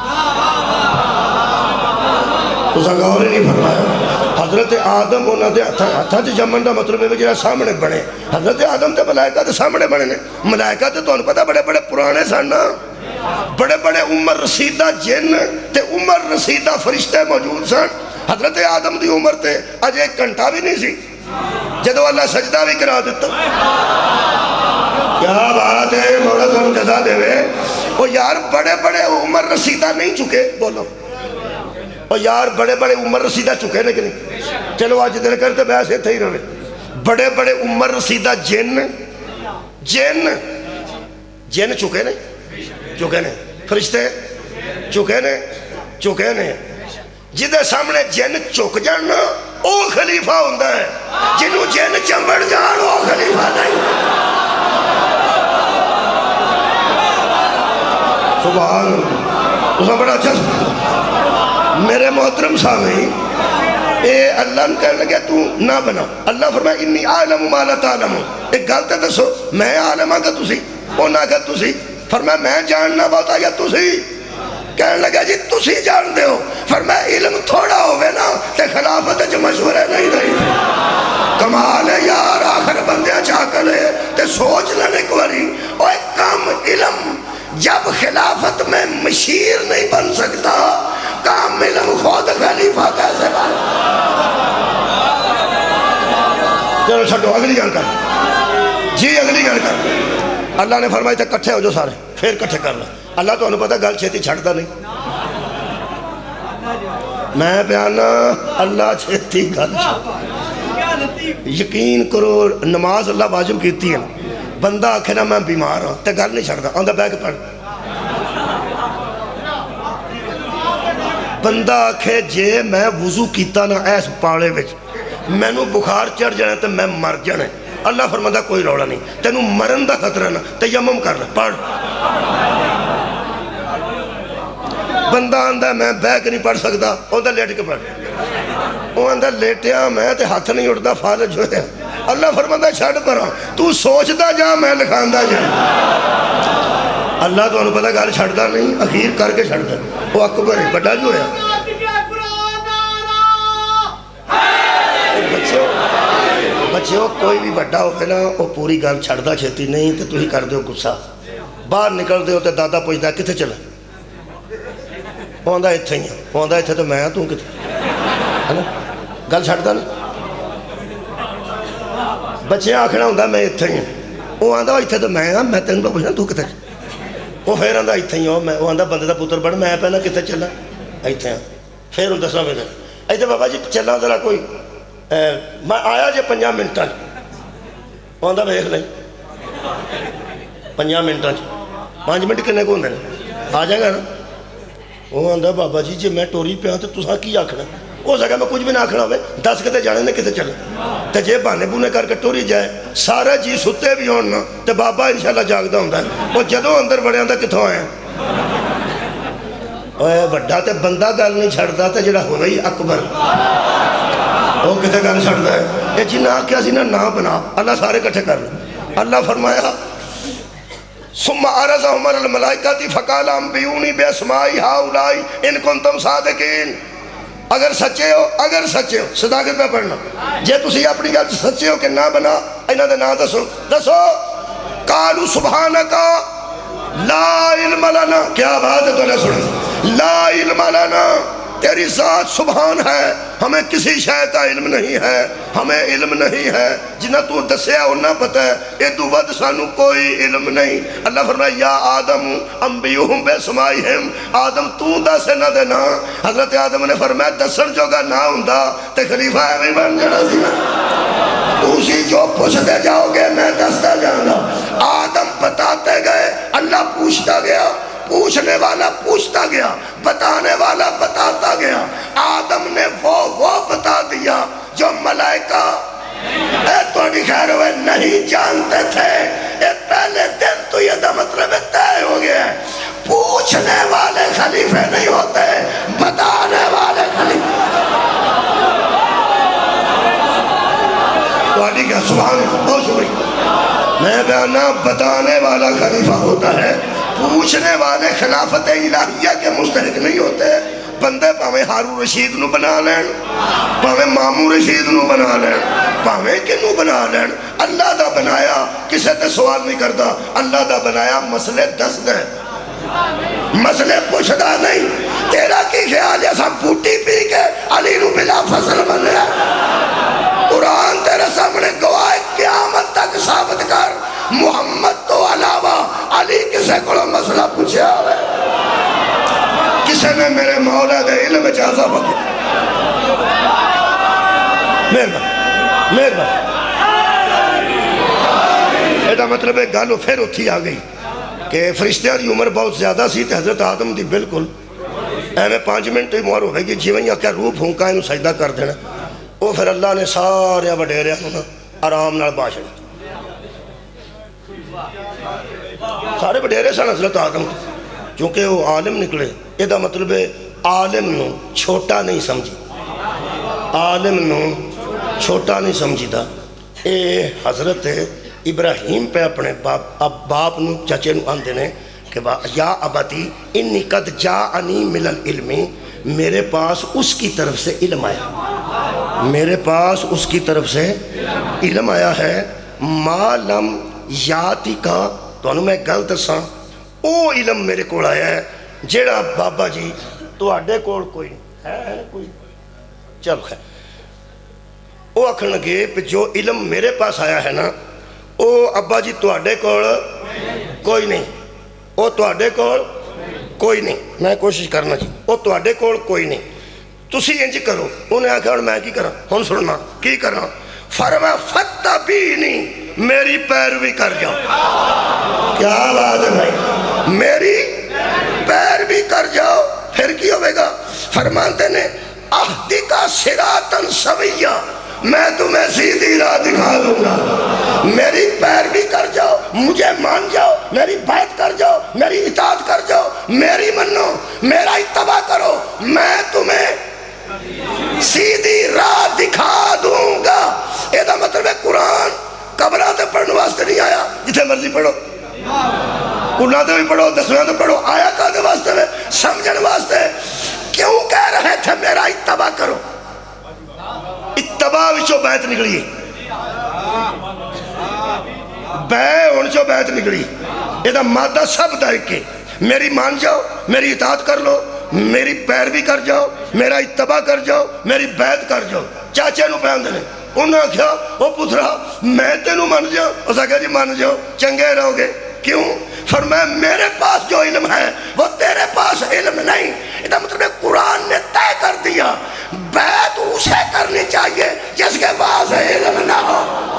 تو سنگاورے نہیں فرمایا، حضرت آدم انہاں دے ہاتھاں چھ جمن دا مطلب ہے جنہاں سامنے بنے، حضرت آدم تے ملائکہ تے سامنے بنے نے، ملائکہ تے تو انہوں پتا بڑے بڑے پرانے سن نا، بڑے بڑے عمر رسیدہ جن تے عمر رسیدہ فرشتے موجود سن، حضرت آدم دی عمر تے آج ایک گھنٹہ بھی نہیں سی جدو اللہ سجدہ بھی کرا دیتا۔ کیا بات ہے مولا تم جزا دے وہ یار بڑے بڑے عمر رسیدہ نہیں چکے، بولو اور یار بڑے بڑے عمر رسیدہ چکے نے کہ نہیں؟ چلو آج دل کرتے بحث اتھے ہی رہے. بڑے بڑے عمر رسیدہ جن چکے نے فرشتے چکے نے جدے سامنے جن چک جان او خلیفہ ہوندہ ہے، جنہوں جن چمبڑ جان او خلیفہ نہیں. سبحان اللہ. اس نے بڑا اچھا میرے محترم سامعین، اے اللہ نے کہنے لگے تو نہ بنا. اللہ فرمائے انی عالم ما لا تعلم. ایک گلتے دسو میں عالم آگا تسی او نہ کہ تسی. فرمائے میں جاننا بہت آیا تسی. کہنے لگا جی تسی جان دے ہو. فرمائے علم تھوڑا ہوئے نا تے خلافت جو مشورے نہیں رہی. کمال ہے یار، آخر بندیاں چاہ کرے تے سوچ لینے کواری اوہ کم علم جب خلافت میں مشیر نہیں بن سکتا کام علم خود خلیفہ کیسے بن. چلو چھٹو اگلی گل کر جی، اگلی گل کر. اللہ نے فرمایا تھا کٹھے ہو جو سارے، پھر کٹھے کر لیں. اللہ تو انہوں پتا گل چھیتی چھڑتا نہیں. میں بیانا اللہ چھیتی گل چھڑتا. یقین کرو نماز اللہ واجب کیتی ہے، بندہ آکھے نا میں بیمار ہوں تے گل نہیں چھڑتا آندہ بیک پڑھ. بندہ آکھے جے میں وضو کیتا نا ایس پاڑے وچ میں نو بخار چڑھ جانا تے میں مر جانا. اللہ فرماتا کوئی روڑا نہیں، تینو مرن دا خطرہ نا تیمم کر لے پڑھ. بندہ آندہ میں بیک نہیں پڑھ سکتا آندہ لیٹ کے پڑھ. وہ آندہ لیٹیا میں تے ہاتھ نہیں اٹھتا فالج ہوئے. اللہ فرماتا چھڑ پرا تو سوچتا جا میں لکھاندہ جا. اللہ تو انہوں پتا گال چھڑتا نہیں، اخیر کر کے چھڑتا. وہ اکبر ہے بڑا جو ہے. بچیو کوئی بھی بڑا ہوئے نا وہ پوری گال چھڑتا چھتی نہیں تو تھی کر دیو گسا. باہر نکل دیو تو دادا پوچھتا کتے چلا. وہ آندہ اتھے ہی ہے، وہ آندہ اتھے تو میں ہاں تو کتے گل چھڑتا نہیں. بچے آکھنا ہوندہ میں اتھے ہی ہوں. وہ آندہ اتھے تو میں ہاں، میں تینوں پوچھنا تو کتے. وہ پھر آندہ اتھے ہی ہوں. وہ آندہ بندے دا پتر بڑھ میں پہنا کتے چلا اتھے ہاں. پھر ان دسنا میں ایتے بابا جی چلا ذرا کوئی میں آیا جے 5 منٹاں. وہ آندہ بیخ نہیں 5 منٹاں 5 منٹ کنے کو ہوندے آ جائے گا نا. وہ آندہ بابا جی جے میں ٹوری پہ ہاں تو تساں کی آکھنا. ہو سکا میں کچھ بھی نہ آکھنا ہوئے 10 کتے جانے نے کتے چلے تے جے بانے بونے کر کے ٹوری جائے سارا جی ستے بھی ہونا تے بابا انشاءاللہ جاگدہ ہوندہ ہے. وہ جدوں اندر بڑے آندہ کتھوں آئے ہیں. اوہ بڑھا تے بندہ گل نہیں چھڑتا تے جڑا ہو رہی اکبر وہ کتے گل چھڑتا ہے. یہ جی نہ کیا سی نہ بنا. اللہ سارے کٹھے کر لیں. اللہ فرمایا ثم عرضهم على الملائکہ فقال انبئونی باسماء ہؤلاء ان کنتم صادقین. اگر سچے ہو صداقت پہ پڑھنا. جے تسی اپنی گل سچے ہو کہ نہ بنا انہاں دے نام دسو. قالوا سبحانک لا علم لنا. کیا بات ہے تو نے سنیں. لا علم لنا تیری ذات سبحان ہے، ہمیں کسی شے کا علم نہیں ہے، ہمیں علم نہیں ہے. جنہ تو دسیا انہا پتہ ہے ادو ود سانو کوئی علم نہیں. اللہ فرمایا یا آدم انبیہم باسمائہم. آدم تو دسے نہ دینا. حضرت آدم نے فرمایا دسن جو گا نہ ہوندہ تے خلیفہ ہے بن جانا سی. اسی جو پوچھتے جاؤ گے میں دستا جانا. آدم بتاتے گئے، اللہ پوچھتا گیا، پوچھنے والا پوچھتا گیا، بتانے والا بتاتا گیا. آدم نے وہ بتا دیا جو ملائکہ توڑی خیر ہوئے نہیں جانتے تھے. پہلے دن تو یہ دا مطلب طے ہو گیا ہے. پوچھنے والے خلیفے نہیں ہوتے، بتانے والے خلیفے. توڑی کیا سبحان اللہ، بہت شکریہ. میں بیانا بتانے والا خلیفہ ہوتا ہے، پوچھنے والے خلافت الہیہ کے مستحق نہیں ہوتے. بندے پاویں ہارون رشید نو بنا لین، پاویں مامو رشید نو بنا لین، پاویں کنو بنا لین. اللہ دا بنایا کسے تے سوال نہیں کرتا. اللہ دا بنایا مسئلے دس دے، مسئلے پوچھدا نہیں. تیرا کی خیال ہے سب بوٹی پی کے علی نو بلا فصل بن رہا ہے. قرآن تیرے سامنے گواہ قیامت تک ثابت کر محمد تو علاوہ علی کسے کو مسئلہ پوچھا ہوئے. کسے نے میرے مولا دے علم اجازہ بکے مہربان ایڈا مطلب ہے گالو پھر اتھی آ گئی کہ فرشتیاں دی عمر بہت زیادہ سی تے حضرت آدم دی بالکل میں 5 منٹ ہی موار ہو گئی جیویں یا کیا روح پھونکا انہوں سجدہ کر دینا وہ پھر اللہ نے سارے وڈیرے انہوں آرام نال باشا سارے وڈیرے سن حضرت آدم چونکہ وہ عالم نکلے ایدہ مطلب ہے عالم نو چھوٹا نہیں سمجھی عالم نو چھوٹا نہیں سمجھی دا اے حضرت ابراہیم پہ اپنے باپ نو چچے نو آن دینے کہ یا ابتی انی قد جاءنی من العلم میرے پاس اس کی طرف سے علم آیا میرے پاس اس کی طرف سے علم آیا ہے ما لم یاتی کا تو انہوں میں گل دساں او علم میرے کول آیا ہے جیڑا بابا جی تو آڈے کول کوئی ہے کوئی چل خیر او اکھن لگے پہ جو علم میرے پاس آیا ہے نا او ابا جی تو آڈے کول کوئی نہیں او تو آڈے کول کوئی نہیں میں کوشش کرنا جی او تو آڈے کول کوئی نہیں تسی انج کرو انہیں آکھا اور میں کی کرا ہون سننا کی کرا فرما فتبینی میری پیروی کر جاؤ کیا بات ہے بھائی میری پیروی کر جاؤ پھر کی ہوئے گا فرمانتے نے اہدی کا صراطن سویہ میں تمہیں سیدھی راہ دکھا دوں گا میری پیروی کر جاؤ مجھے مان جاؤ میری بیعت کر جاؤ میری اطاعت کر جاؤ میری منو میرا اتباع کرو میں تمہیں سیدھی راہ دکھا دوں گا یہ دا مطلب ہے قرآن قبراتے پڑھنے واسطے نہیں آیا جتنے مرضی پڑھو قرآن بھی پڑھو 10ویں تو پڑھو آیا کہتے واسطے میں سمجھنے واسطے کیوں کہہ رہے تھے میرا اتباع کرو اتباع وچو بیعت نکلی انچو بیعت نکلی یہ دا مادہ سب دا ایک میری مان جاؤ میری اطاعت کر لو میری پیروی کر جاؤ میرا اتباع کر جاؤ میری بیعت کر جاؤ چاچے نو پہن دینے انہوں نے کہا وہ پترا میں تینوں مان جاؤ اس نے کہا جی مان جاؤ چنگے رہو گے کیوں فرمایا میرے پاس جو علم ہے وہ تیرے پاس علم نہیں یہ مطلب قرآن نے طے کر دیا بیعت اسے کرنی چاہیے جس کے پاس علم نہ ہو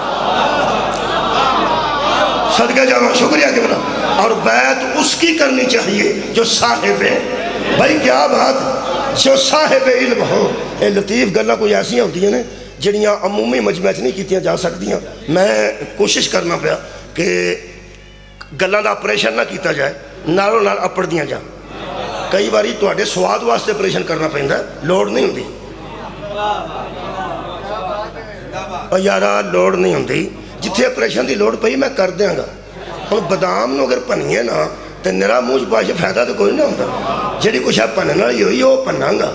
صدقہ جاؤں شکریہ کہ بنا اور بیعت اس کی کرنی چاہیے جو صاحب ہے بھائی کیا بات جو صاحب علم ہو اے لطیف گلہ کوئی ایسی ہوتی ہیں نا جڑیاں عمومی مجمعہ نہیں کیتیاں جا سکتی ہیں میں کوشش کرنا پیا کہ گلاں دا اپریشن نہ کیتا جائے نالوں نال اپڑ دیاں جا کئی باری تو آڈے سواد واسطے اپریشن کرنا پہندا لوڑ نہیں ہوندی اور یارا لوڑ نہیں ہوندی جتھے اپریشن دی لوڑ پئی میں کر دیاں گا ہم بادام نو اگر پنیے نا تے نرا موج پاش فائدہ تو کوئی نہیں ہوتا جڑی کچھ ہے پنن والی ہوئی وہ پناں گا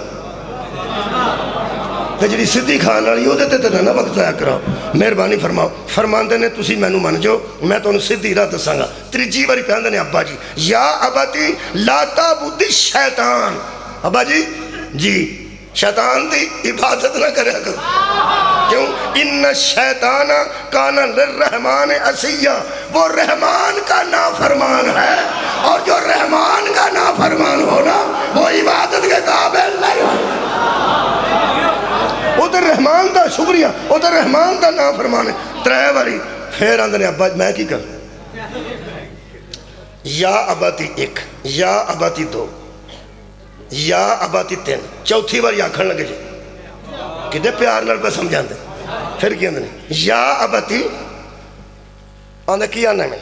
تے جڑی سدھی کھان والی او تے تے نہ وقت ضائع کراؤ مہربانی فرماؤ فرماندے نے تسی مینوں من جو میں تانوں سدھی راہ دساں گا تیجی واری کہندے نے ابا جی یا ابتی لا تعبد الشیطان ابا جی شیطان دی عبادت نہ کرے کرو کیوں ان الشیطان کان للرحمن عصیا وہ رحمان کا نافرمان ہے اور جو رحمان کا نافرمان ہونا وہ عبادت کے قابل نہیں ہونا وہ تو رحمان دا شکریہ وہ تو رحمان دا نافرمان ہے ترے باری پھر آندھنے ابا میں کی کر یا اباتی 1 یا اباتی 2 یا اباتی 3 چوتھی بار یا کھڑ لگے جی کدھے پیار نال پہ سمجھان دے پھر کی آندھنے یا اباتی آندھنے کی آنے میں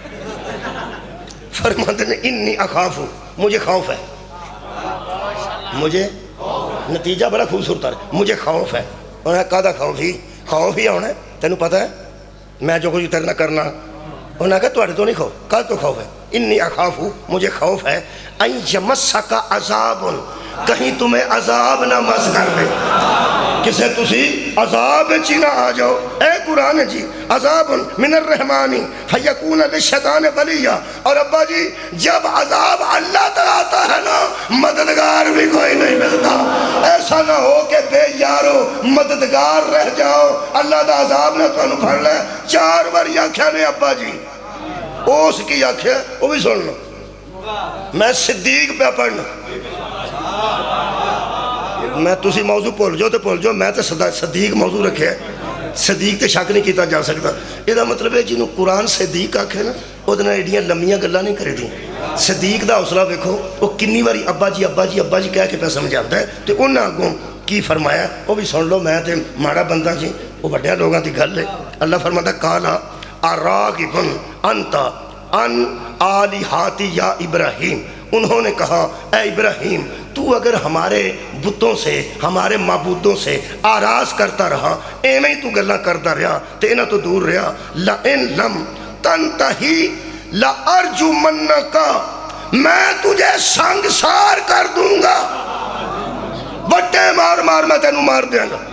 فرماندے نے انی اخافو مجھے خوف ہے مجھے نتیجہ بڑا خوبصورت ہے مجھے خوف ہے انہوں نے کہا تھا خوف ہی ہونا ہے تینوں پتہ ہے میں جو کچھ تیرنا کرنا انہوں نے کہا تواڈے تو نہیں خوف کہا تو خوف ہے انی اخافو مجھے خوف ہے ان یمسک عذاب کہیں تمہیں عذاب نہ مس کر دے کسے تسی عذاب چی نہ آ جاؤ اے قرآن جی عذاب من الرحمانی فیکون للشیطان ولیہ اور ابا جی جب عذاب اللہ تر آتا ہے نا مددگار بھی کوئی نہیں ملتا ایسا نہ ہو کہ بے یارو مددگار رہ جاؤ اللہ دا عذاب نہ تو انہوں پڑھ لے 4 بار آنکھیں نے ابا جی اس کی آنکھیں وہ بھی سن لو میں صدیق پہ پڑھنا میں تسی موضوع بھول جاؤ میں تو صدیق موضوع رکھے ہے صدیق تے شک نہیں کیتا جا سکتا یہ مطلب ہے جنہوں قرآن صدیق آکھے نا وہ ایڈیاں لمیاں گلاں نہیں کرے دی صدیق دا حوصلہ ویکھو وہ کنی واری ابا جی ابا جی ابا جی کہہ کے پہ سمجھاتا ہے تو انہاں آگوں کی فرمایا وہ بھی سن لو میں تے ماڑا بندہ جی وہ بڑے لوگاں دی گل ہے اللہ فرماتا کالا اراغبن انتا ان آلہاتی یا ابراہیم انہوں نے کہا اے ابراہیم تو اگر ہمارے بتوں سے ہمارے معبودوں سے آراز کرتا رہا ایمیں تو گلہ کرتا رہا تینا تو دور رہا لَإِن لَمْ تَنْتَحِي لَأَرْجُمَنَّكَ میں تجھے سنگسار کر دوں گا بٹے مار مار میں تینوں مار دیا گا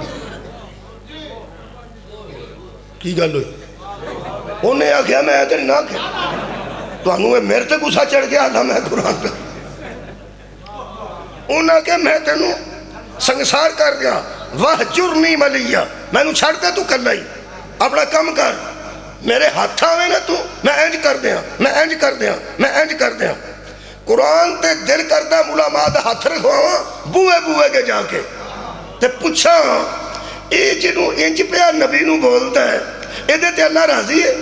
کی گل ہوئی انہیں آکھیا میں تیری نہ کہا تو انہوں میرے تے گسا چڑھ گیا اللہ میں قرآن پہ انہاں کہ میں تینوں سنگسار کر دیا وَحْجُرْنِي مَلِيَّا میں نو چھڑ دے تو کر لائی اپنا کم کر میرے ہاتھ آوے نا تو میں اینج کر دیا میں اینج کر دیا میں اینج کر دیا قرآن تے دل کردہ ملامات ہاتھ رکھواں بوئے بوئے کے جا کے تے پوچھا اے جنہوں انج پہ نبی نو بولتا ہے اے دے تے اللہ راضی ہے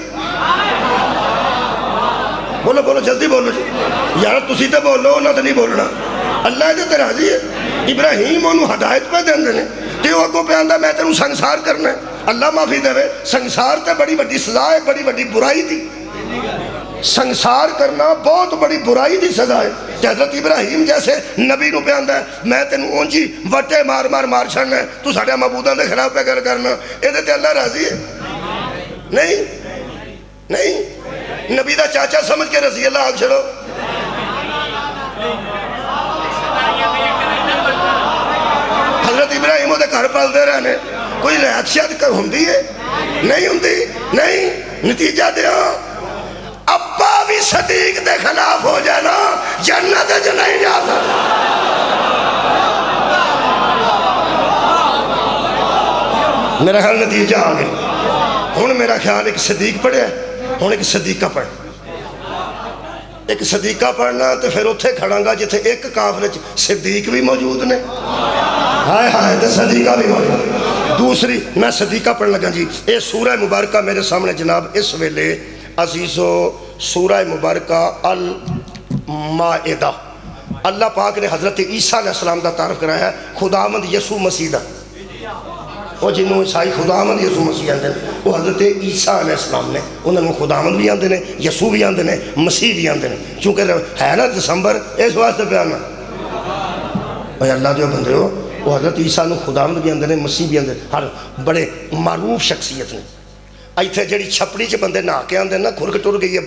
بولو بولو جلدی بولو جی یار تسی تے بولو نہ تے نہیں بولنا اللہ دے تے راضی ہے ابراہیم انہوں ہدایت پہ دیں دینے تے وہ کو پہ آندہ میں تینوں سنگسار کرنا ہے اللہ معافی دے وے سنگسار تے بڑی بڑی سزا ہے بڑی بڑی برائی تھی سنگسار کرنا بہت بڑی برائی دی سزا ہے کہ حضرت ابراہیم جیسے نبی نو پہ آندہ ہے میں تینوں اونجی وٹے مار مار مار چھڑنا ہے تو ساڑھے معبودان دے خلاف پہ کرنا اے دے تے اللہ راضی ہے نہیں نہیں نبی دا چاچا سمجھ کے رضی اللہ آگ چھڑو حضرت ابراہیم وہ دے گھر پال دے رہنے کوئی رہت شاید کر ہوندی ہے نہیں ہوندی نہیں نتیجہ دیا ابا بھی صدیق دے خلاف ہو جانا جنت جو نہیں جا سکتا میرا خیال نتیجہ آگے ہون میرا خیال ایک صدیق پڑھے ہون ایک صدیقہ پڑھ ایک صدیقہ پڑھنا تو پھر اتھے کھڑاں گا جتھے ایک کافر صدیق بھی موجود نے ہائے ہائے تو صدیقہ بھی موجود دوسری میں صدیقہ پڑھ لگا جی اے سورہ مبارکہ میرے سامنے جناب اس ویلے عزیزو سورہ مبارکہ المائدہ اللہ پاک نے حضرت عیسیٰ علیہ السلام دا تعارف کرایا ہے خداوند یسوع مسیح دا وہ جنہوں عیسائی خداوند یسوع مسیح آندے ہیں وہ حضرت عیسیٰ علیہ السلام نے انہوں نے خداوند بھی آندے ہیں یسوع بھی آندے ہیں مسیح بھی آندے ہیں چونکہ ہے نا دسمبر اس واسطے پہ آنا بھائی اللہ جو بندے ہو وہ حضرت عیسیٰ نے خداوند بھی آندے ہیں مسیح بھی آندے ہیں ہر بڑے معروف شخصیت نے ایتھے جڑی چھپڑی چ بندے نہ کے آندے نا کھرک ٹر گئی ہے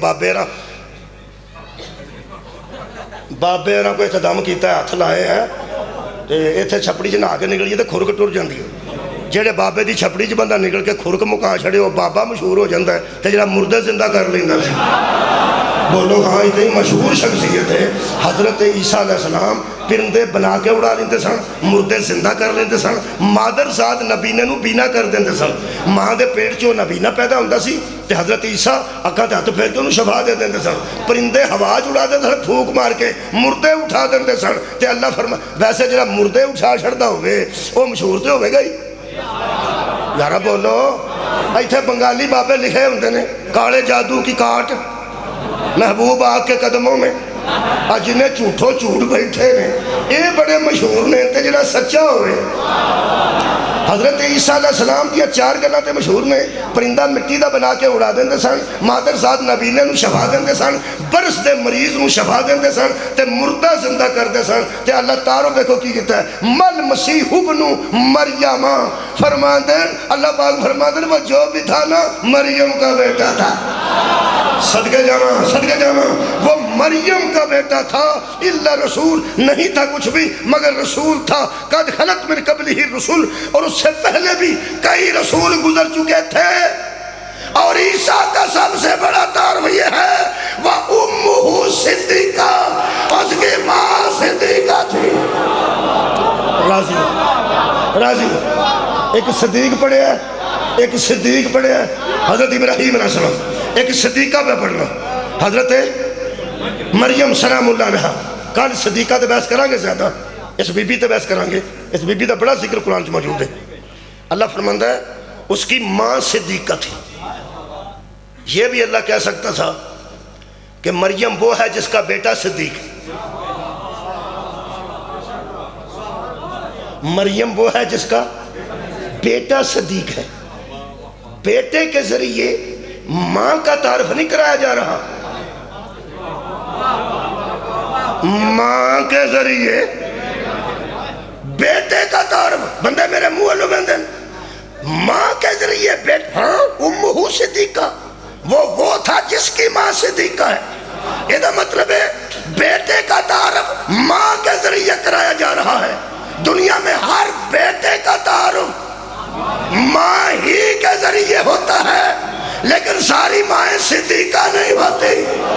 بابے راں کو اعتدام کیتا ہے ہاتھ لائے ہیں ایتھے چھپڑی چ نہ کے نکلی ہے تو کھرک ٹر جاندی ہے جڑے بابے دی چھپڑی چ بندہ نکل کے کھرک مکا چھڑے وہ بابا مشہور ہو جاندہ ہے تے جڑا مردے زندہ کر لیندہ سی بولو ہاں اتنی مشہور شخصیت ہے حضرت عیسیٰ علیہ السلام پرندے بنا کے اڑا لیندے سن مردے زندہ کر لیندے سن مادر ذات نبینے نو بینا کر دیندے سن ماں دے پیٹ چو نبینا پیدا ہوندہ سی تے حضرت عیسیٰ اکھاں تے ہاتھ پھیر کے انہوں شفا دے دیندے سن پرندے ہوا اڑا دیندے سن پھوک مار کے مردے اٹھا دیندے سن تے اللہ فرما ویسے جڑا مردے اٹھا چھڑدا ہوئے وہ مشہور تے ہوئے گئی یارہ بولو ایتھے بنگالی بابے لکھے ہوندے نے کالے جادو کی کاٹ محبوب آگ کے قدموں میں جنہیں جھوٹوں جھوٹ بیٹھے نے یہ بڑے مشہور نے تے جڑا سچا ہوئے حضرت عیسیٰ علیہ السلام دیا 4 گلاں تے مشہور نے پرندہ مٹی دا بنا کے اڑا دیندے سن مادر ذات نبینے نو شفا دیندے سن برس دے مریض نو شفا دیندے سن تے مردہ زندہ کردے سن تے اللہ تعالیٰ دیکھو کی کہتا ہے مل مسیح ابن مریم فرماندے اللہ پاک فرماندے وہ جو بھی تھا نا مریم کا بیٹا تھا صدقے جانا وہ مریم کا بیٹا تھا اللہ رسول نہیں تھا کچھ بھی مگر رسول تھا قد خلت من قبل ہی رسول اور اس سے پہلے بھی کئی رسول گزر چکے تھے اور عیسیٰ کا سب سے بڑا تعارف یہ ہے وَأُمُّهُ صِدِّقَةٌ اس کی ماں صدیقہ تھی راضی ایک صدیق پڑھے ہے حضرت ابراہیم علیہ السلام ایک صدیقہ پہ پڑھنا حضرت مریم سلام اللہ علیہ کل صدیقہ تے بحث کرانگے زیادہ اس بی بی تے بحث کریں گے، اس بی بی دا بڑا ذکر قرآن میں موجود ہے۔ اللہ فرماتا ہے اس کی ماں صدیقہ تھی۔ یہ بھی اللہ کہہ سکتا تھا کہ مریم وہ ہے جس کا بیٹا صدیق ہے، مریم وہ ہے جس کا بیٹا صدیق ہے۔ بیٹے کے ذریعے ماں کا تعارف نہیں کرایا جا رہا، ماں کے ذریعے بیٹے کا تعارف۔ بندے میرے منہ والوں بندے ماں کے ذریعے بیٹا، ہاں امہ صدیقہ، وہ تھا جس کی ماں صدیقہ ہے۔ یہ دا مطلب ہے بیٹے کا تعارف ماں کے ذریعے کرایا جا رہا ہے۔ دنیا میں ہر بیٹے کا تعارف ماں ہی کے ذریعے ہوتا ہے، لیکن ساری مائیں صدیقہ نہیں ہوتی۔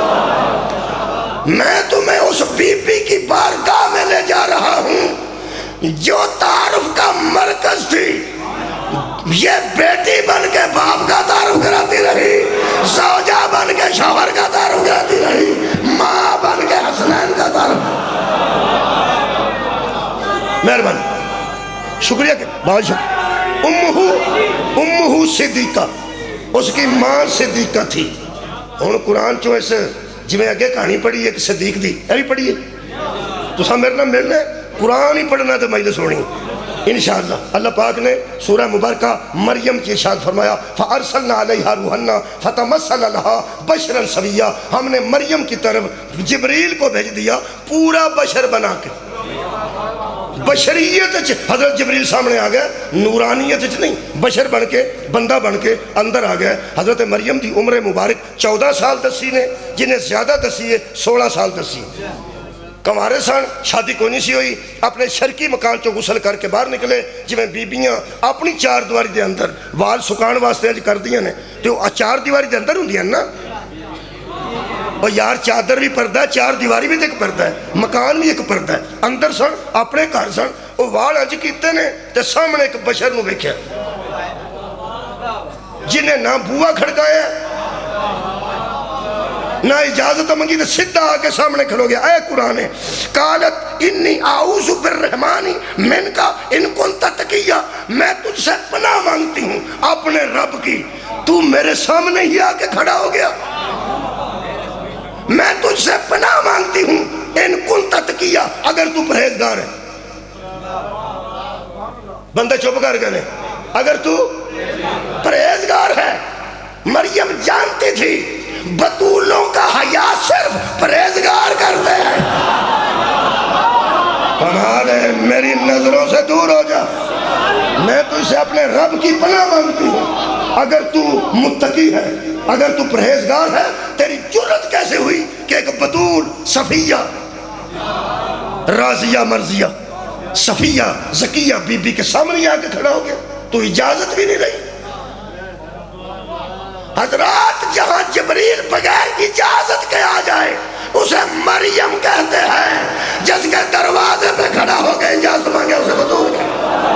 میں تمہیں اس بی بی کی بارگاہ میں لے جا رہا ہوں جو تعارف کا مرکز تھی۔ یہ بیٹی بن کے باپ کا تعارف کراتی رہی، زوجہ بن کے شوہر کا تعارف کراتی رہی، ماں بن کے حسنین کا تعارف۔ مہربانی، شکریہ کہ بہت شکریہ۔ امہ صدیقہ، اس کی ماں صدیقہ تھی۔ ہن قرآن چو اس جویں اگے کہانی پڑھی ایک صدیق دی، یہ بھی پڑھیے تو میرے نہ ملنا قرآن ہی پڑھنا تو مجلس ہونی انشاءاللہ۔ اللہ پاک نے سورہ مبارکہ مریم کی ارشاد فرمایا فَأَرْسَلْنَا عَلَيْهَا رُوحًا فَتَمَثَّلَ لَهَا بَشْرًا سَوِيًّا، ہم نے مریم کی طرف جبریل کو بھیج دیا پورا بشر بنا کے۔ بشریت حضرت جبریل سامنے آ گیا، نورانیت نہیں، بشر بن کے بندہ بن کے اندر آ گیا۔ حضرت مریم دی عمر مبارک 14 سال دسی نے، جنہیں زیادہ دسی ہے 16 سال دسی۔ کمارے سن، شادی کوئی نہیں سی ہوئی، اپنے شرکی مکان چو غسل کر کے باہر نکلے، جویں بیبیاں اپنی چار دیواری دے اندر وال سکان واسطے کر دیا نے، تو چار دیواری دے اندر ہوں دیا نا، اور یار چادر بھی پردہ ہے، چار دیواری بھی ایک پردہ ہے، مکان بھی ایک پردہ ہے۔ اندر سن اپنے گھر سن، وہ وال انج کیتے نے تے سامنے ایک بشر نو ویکھیا جنہیں نہ بوا کھڑکایا نہ اجازت منگی، تو سدھا آ کے سامنے کھڑو گیا۔ اے قرآن قالت انی اعوذ بالرحمن منک ان کنت تقیا، میں تجھ سے پناہ مانگتی ہوں اپنے رب کی، تو میرے سامنے ہی آ کے کھڑا ہو گیا۔ میں تجھ سے پناہ مانگتی ہوں ان کنت تقیا، اگر تو پرہیزگار ہے۔ بندے چپ کر گئے، اگر تو پرہیزگار ہے۔ مریم جانتی تھی بطولوں کا حیا صرف پرہیزگار کرتے ہیں۔ کمال ہے، میری نظروں سے دور ہو جا، میں تجھ سے اپنے رب کی پناہ مانگتی ہوں۔ اگر تو متقی ہے، اگر تو پرہیزگار ہے، تیری جرت کیسے ہوئی کہ ایک بطول صفیہ راضیہ مرضیہ صفیہ زکیہ بی بی کے سامنے آ کے کھڑا ہو گیا، تو اجازت بھی نہیں رہی۔ حضرات جہاں جبریل بغیر اجازت کے آ جائے اسے مریم کہتے ہیں، جس کے دروازے پہ کھڑا ہو گئے اجازت مانگے اسے بطول کہتے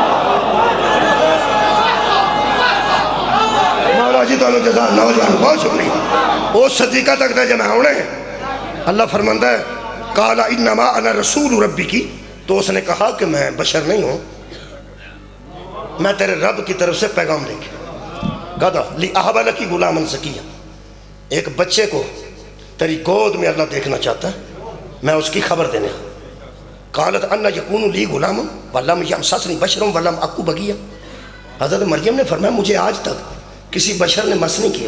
مولا جی تو جزا نوجوان بہت شکریہ۔ وہ صدیقہ تک دے جمع ہونے اللہ فرماندہ ہے قال انما انا رسول ربی کی، تو اس نے کہا کہ میں بشر نہیں ہوں، میں تیرے رب کی طرف سے پیغام لے کے کہا لِأَحَبَ لَكِ غُلَامًا زَكِيًّا، ایک بچے کو تیری گود میں اللہ دیکھنا چاہتا ہے، میں اس کی خبر دینے۔ قالت اَنَّ يَكُونُ لِي غُلَامٌ وَلَمْ يَمْسَسْنِي بَشَرٌ وَلَمْ أَكُ بَغِيًّا، حضرت مریم نے فرمایا مجھے آج تک کسی بشر نے مس نہیں کیا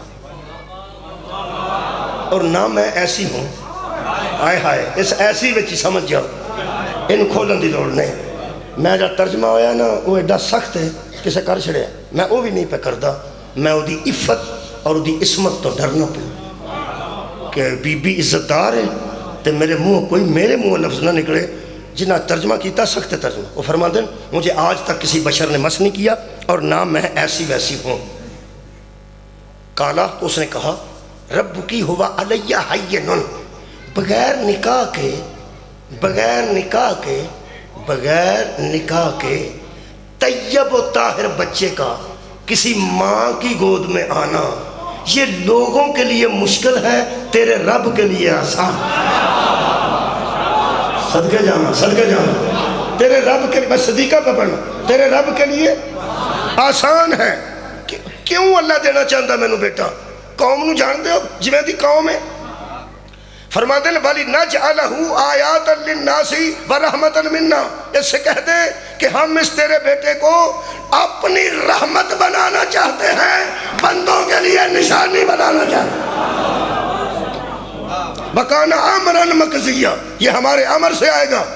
اور نہ میں ایسی ہوں۔ آئے ہائے، اس ایسی وچی سمجھ جاؤ، ان کھولن دی لوڑ نہیں۔ میں جا ترجمہ ہویا نا وہ ایڈا سخت ہے کسے کر چھڑے، میں وہ بھی نہیں پہ کردہ، میں وہ دی عفت اور دی عصمت تو ڈرنا پہ کہ بی بی عزت دار ہے، تے میرے منہ لفظ نہ نکلے۔ جنہ ترجمہ کیتا سخت ترجمہ، وہ فرما دیں مجھے آج تک کسی بشر نے مس نہیں کیا اور نہ میں ایسی ویسی ہوں۔ کالا، تو اس نے کہا رب کی ہوا علیہ حینن، بغیر نکاح کے طیب و طاہر بچے کا کسی ماں کی گود میں آنا یہ لوگوں کے لیے مشکل ہے، تیرے رب کے لیے آسان۔ صدقے جانا صدقے جانا تیرے رب کے لیے، بس صدیقہ پہ پڑھنا، تیرے رب کے لیے آسان ہے۔ کیوں اللہ دینا چاہتا میں نے بیٹا؟ قوم نو جان دے ہو جویں دی قوم ہے، فرماتے ہیں وَلِنَجْعَلَهُ آیَاتًا لِلنَّاسِ وَرَحْمَةً مِنَّا، اس سے کہہ دے کہ ہم اس تیرے بیٹے کو اپنی رحمت بنانا چاہتے ہیں، بندوں کے لیے نشانی بنانا چاہتے ہیں۔ وَكَانَ أَمْرًا مَقْضِيًّا، یہ ہمارے امر سے آئے گا۔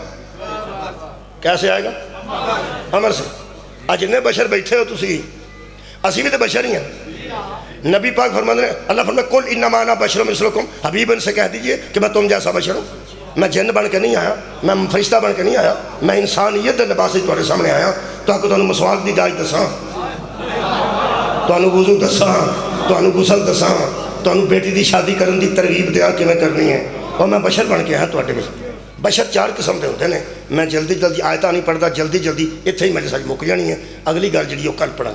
کیسے آئے گا؟ امر سے۔ آج جتنے بشر بیٹھے ہو تسی، اسی بھی تو بشر ہی ہیں۔ نبی پاک فرماتے ہیں، اللہ فرماتے ہیں قُلْ إِنَّمَا أَنَا بَشَرٌ مِثْلُكُمْ، حبیب ان سے کہہ دیجئے کہ میں تم جیسا بشر ہوں، میں جن بن کے نہیں آیا، میں فرشتہ بن کے نہیں آیا، میں انسانیت دے لباس تمہارے سامنے آیا تاکہ تمہیں مسواک دی جاج دساں، تمہیں وضو دساں، تمہیں غسل دساں، تمہیں بیٹی دی شادی کرن دی ترغیب دیا کہ میں کرنی ہے، اور میں بشر بن کے آیا تواڈے میں۔ بشر چار قسم دے ہوتے ہیں، میں جلدی جلدی آیتاں نہیں پڑھتا، جلدی جلدی اتھے ہی میرے ساتھ مک جانی ہے، اگلی گل جڑی وہ کل پڑھاں۔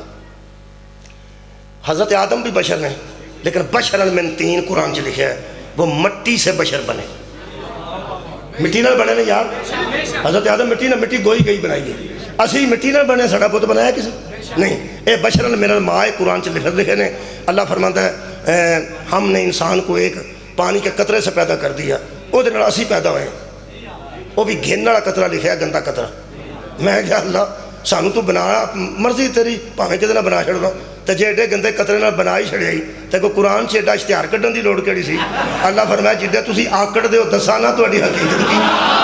حضرت آدم بھی بشر ہیں، لیکن بشرن من طین قرآن سے لکھا ہے، وہ مٹی سے بشر بنے، مٹی نہ بنے نا یار۔ حضرت آدم مٹی گوئی گئی بنائی ہے، اسی مٹی نہ بنے، سڑا بت بنایا کسی نہیں، اے بشرن من الماء قرآن سے لکھے نے۔ اللہ فرماتا ہے ہم نے انسان کو ایک پانی کے قطرے سے پیدا کر دیا، وہ دن اسی پیدا ہوئے، وہ بھی گھن والا قطرہ لکھا ہے، گندا قطرہ۔ میں کہا اللہ سانو تو بنا مرضی تیری، پاویں کدے نہ بنا چھڑنا، تے جے ایڈے گندے قطرے نال بنائی چھڑیائی تے کوئی قرآن سے ایڈا اشتہار کڈن دی لوڑ کیڑی سی؟ اللہ فرمایا جدے تسی آکڑ دے ہو دساں نا تہاڈی حقیقت کی۔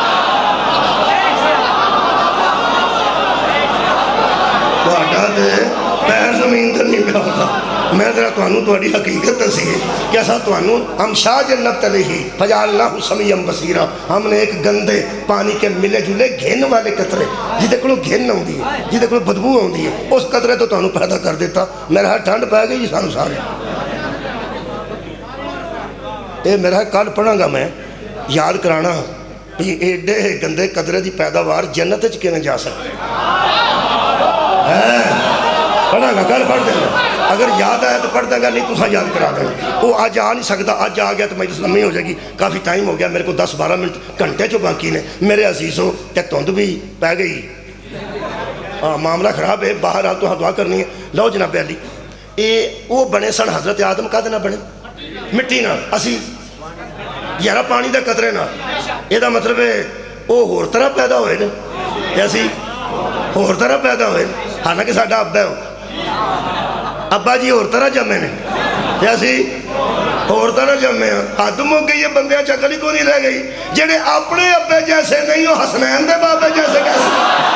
تہاڈا تے پیر زمین تے نہیں پیا ہوتا، میں ذرا تانوں تہاڈی حقیقت دسی ہے کہ اساں تانوں ہم شاہ جنت علیہ فجعلناہ سمیعا بصیرا، ہم نے ایک گندے پانی کے ملے جلے گھن والے قطرے جہدے کولوں گھن آؤندی ہے، جہدے کولوں بدبو آؤندی ہے، اس قطرے تو تانوں پیدا کر دیتا۔ میرا ہاتھ ٹھنڈ پہ گئی سانوں سارے، اے میرا کل پڑھاں گا میں یاد کرانا بھی ایڈے گندے قطرے دی پیداوار جنت وچ کیویں جا سکتی ہے؟ پڑھاں گا کل پڑھ دیں گا، اگر یاد آیا تو پڑھ دیں گا، نہیں تو یاد کرا دیں گا۔ وہ آج آ نہیں سکتا، آج آ گیا تو مجلس لمبی ہو جائے گی، کافی ٹائم ہو گیا، میرے کو 10-12 منٹ گھنٹے جو باقی نے۔ میرے عزیزوں تے دھند بھی پہ گئی، معاملہ خراب ہے، باہر تو دعا کرنی ہے۔ لو جناب علی، وہ بنے سن حضرت آدم کا نہ بنے مٹی نہ، اسی یارہ پانی دا قطرے نہ، یہ دا مطلب ہے وہ ہور طرح پیدا ہوئے نا، اسی ہور طرح پیدا ہوئے، حالانکہ ساڈا ابا ہے، ابا جی اور طرح جمے نے، جیسی اور طرح جمے ہیں۔ حد مک گئی ہے، بندیاں چکل ہی کو نہیں رہ گئی، جنہیں اپنے ابے جیسے نہیں ہو، حسنین دے بابے جیسے کیسے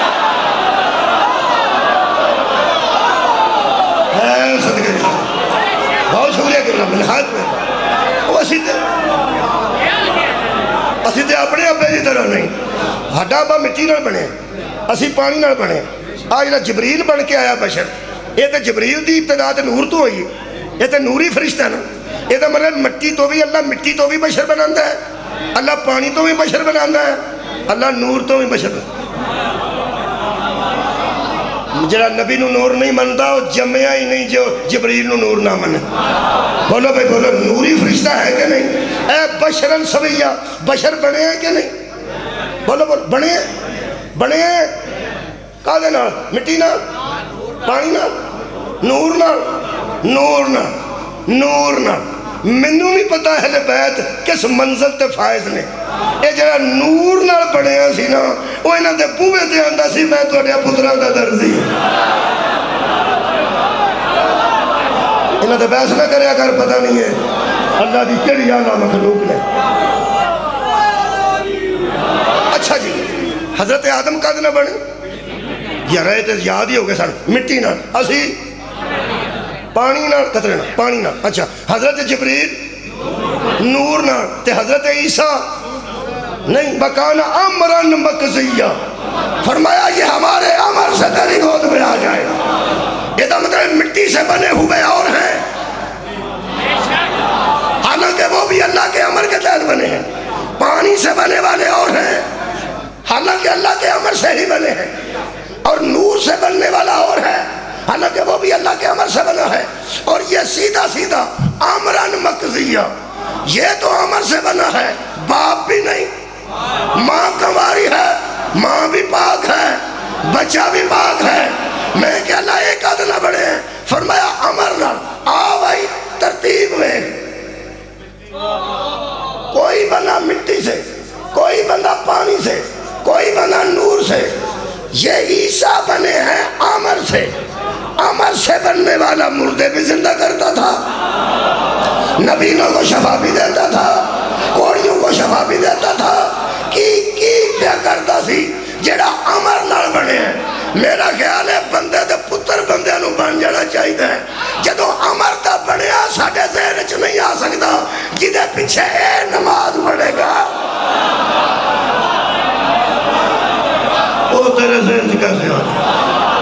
ہے؟ صدقے بہت شکریہ کرنا منہاج میں، وہ اسی تے اپنے ابے دی طرح نہیں، ہڈا ابا مٹی نال بنے، اسی پانی نال بنے۔ آج جڑا جبریل بن کے آیا بشر، یہ تو جبریل دی ابتدا تے نور تو ہوئی، یہ تو نوری فرشتہ ہے نا، یہ تو مطلب مٹی تو بھی اللہ مٹی تو بھی بشر بناتا ہے، اللہ پانی تو بھی بشر بناتا ہے، اللہ نور تو بھی بشر بناتا ہے۔ جڑا نبی نو نور نہیں منتا وہ جمعہ ہی نہیں جو جبریل نو نور نہ منے۔ بولو بھائی بولو، نوری فرشتہ ہے کہ نہیں؟ اے بشرن سویہ، بشر بنے ہیں کہ نہیں؟ بولو بولو، بنے ہیں، بنے ہیں کہا دینا، مٹی نہ، پانی نہ، نور نہ، نور نہ، نور نہ۔ مینوں نہیں پتا اہل بیت کس منزل تے فائز نے، اے جڑا نور نال بنیا سی نا، وہ انہاں دے بوئے تے آندا سی میں تہاڈے پتراں دا درزی، انہاں تے بحث نہ کریا کر، پتہ نہیں ہے اللہ دی کیڑی اعلیٰ مخلوق نے۔ اچھا جی، حضرت آدم کد نہ بنے؟ یا رہے تے یاد ہی ہو گئے سن، مٹی نہ، اسی پانی نہ، قطرے نہ، پانی نہ۔ اچھا حضرت جبریل نور نہ، تے حضرت عیسیٰ نہیں، وَكَانَ أَمْرًا مَقْضِيًّا، فرمایا یہ ہمارے امر سے تیری گود میں آ جائے۔ یہ تو مطلب مٹی سے بنے ہوئے اور ہیں، حالانکہ وہ بھی اللہ کے امر کے تحت بنے ہیں، پانی سے بنے والے اور ہیں، حالانکہ اللہ کے امر سے ہی بنے ہیں، اور نور سے بننے والا اور ہے، حالانکہ وہ بھی اللہ کے امر سے بنا ہے، اور یہ سیدھا سیدھا امرن مقضیہ، یہ تو امر سے بنا ہے، باپ بھی نہیں ماں کنواری ہے، ماں بھی پاک ہے، بچہ بھی پاک ہے۔ میں کہ اللہ ایک آدھ نہ بڑھے ہیں، فرمایا عمر نہ آ بھائی ترتیب میں، کوئی بنا مٹی سے، کوئی بندہ پانی سے، کوئی بنا نور سے، یہ عیسیٰ بنے ہیں عمر سے۔ عمر سے بننے والا مردے بھی زندہ کرتا تھا، نبینوں کو شفا بھی دیتا تھا، کوڑیوں کو شفا بھی دیتا تھا، کی کیا کرتا سی جڑا عمر نال بنے ہیں۔ میرا خیال ہے بندے دے پتر بندے نو بن جانا چاہیے، جدو عمر دا بنیا ساڑھے ذہن چ نہیں آ سکتا جدے پیچھے اے نماز پڑھے گا، وہ تیرے ذہن چ کیسے آ جائے؟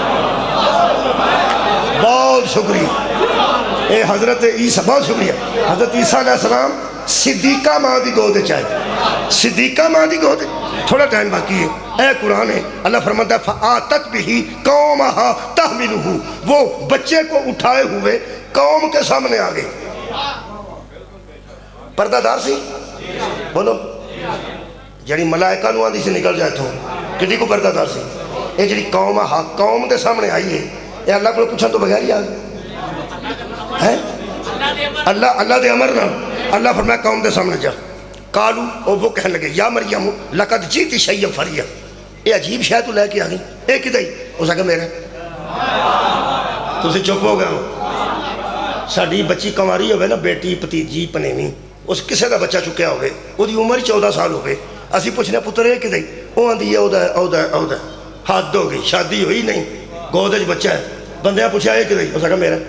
بہت شکریہ اے حضرت عیسیٰ، بہت شکریہ حضرت عیسیٰ علیہ السلام صدیقہ ماں دی گود چاہیے، صدیقہ ماں دی گود۔ تھوڑا ٹائم باقی ہے، اے قرآن ہے، اللہ فرماتا ہے فَآتَتْ بِهِ قَوْمَهَا تَحْمِلُهُ، وہ بچے کو اٹھائے ہوئے قوم کے سامنے آ گئی۔ پردہ دار سی بولو، جڑی ملائکہ نو آندھی سے نکل جائے تھو کٹی کو پردہ دار سی، اے جڑی قوم دے سامنے آئی ہے، اے اللہ کو پوچھا تو بغیر ہی آ گئی ہے، اللہ دے امر نہ اللہ فرمایا قوم دے سامنے جا، قالو اور وہ کہنے لگے یا مریم لقد جیتی شیئا فریا، اے عجیب شاید تو لے کے آ گئی، اے کدھائی اس کہا میرے تو اسے چپ ہو گیا ہو، ساڑھی بچی کماری ہوئے نا، بیٹی پتیجی پنیمی، اس کسے دا بچہ چکیا ہوئے، وہ دی عمر 14 سال ہوئے، اسی پوچھنے پتر ہے کدھائی، وہ آن دی ہے اودہ ہے، حد ہو گئی، شادی ہوئی نہیں، گودج بچہ ہے، بندیاں پوچھا ہے کدھائی اس کہا میرے،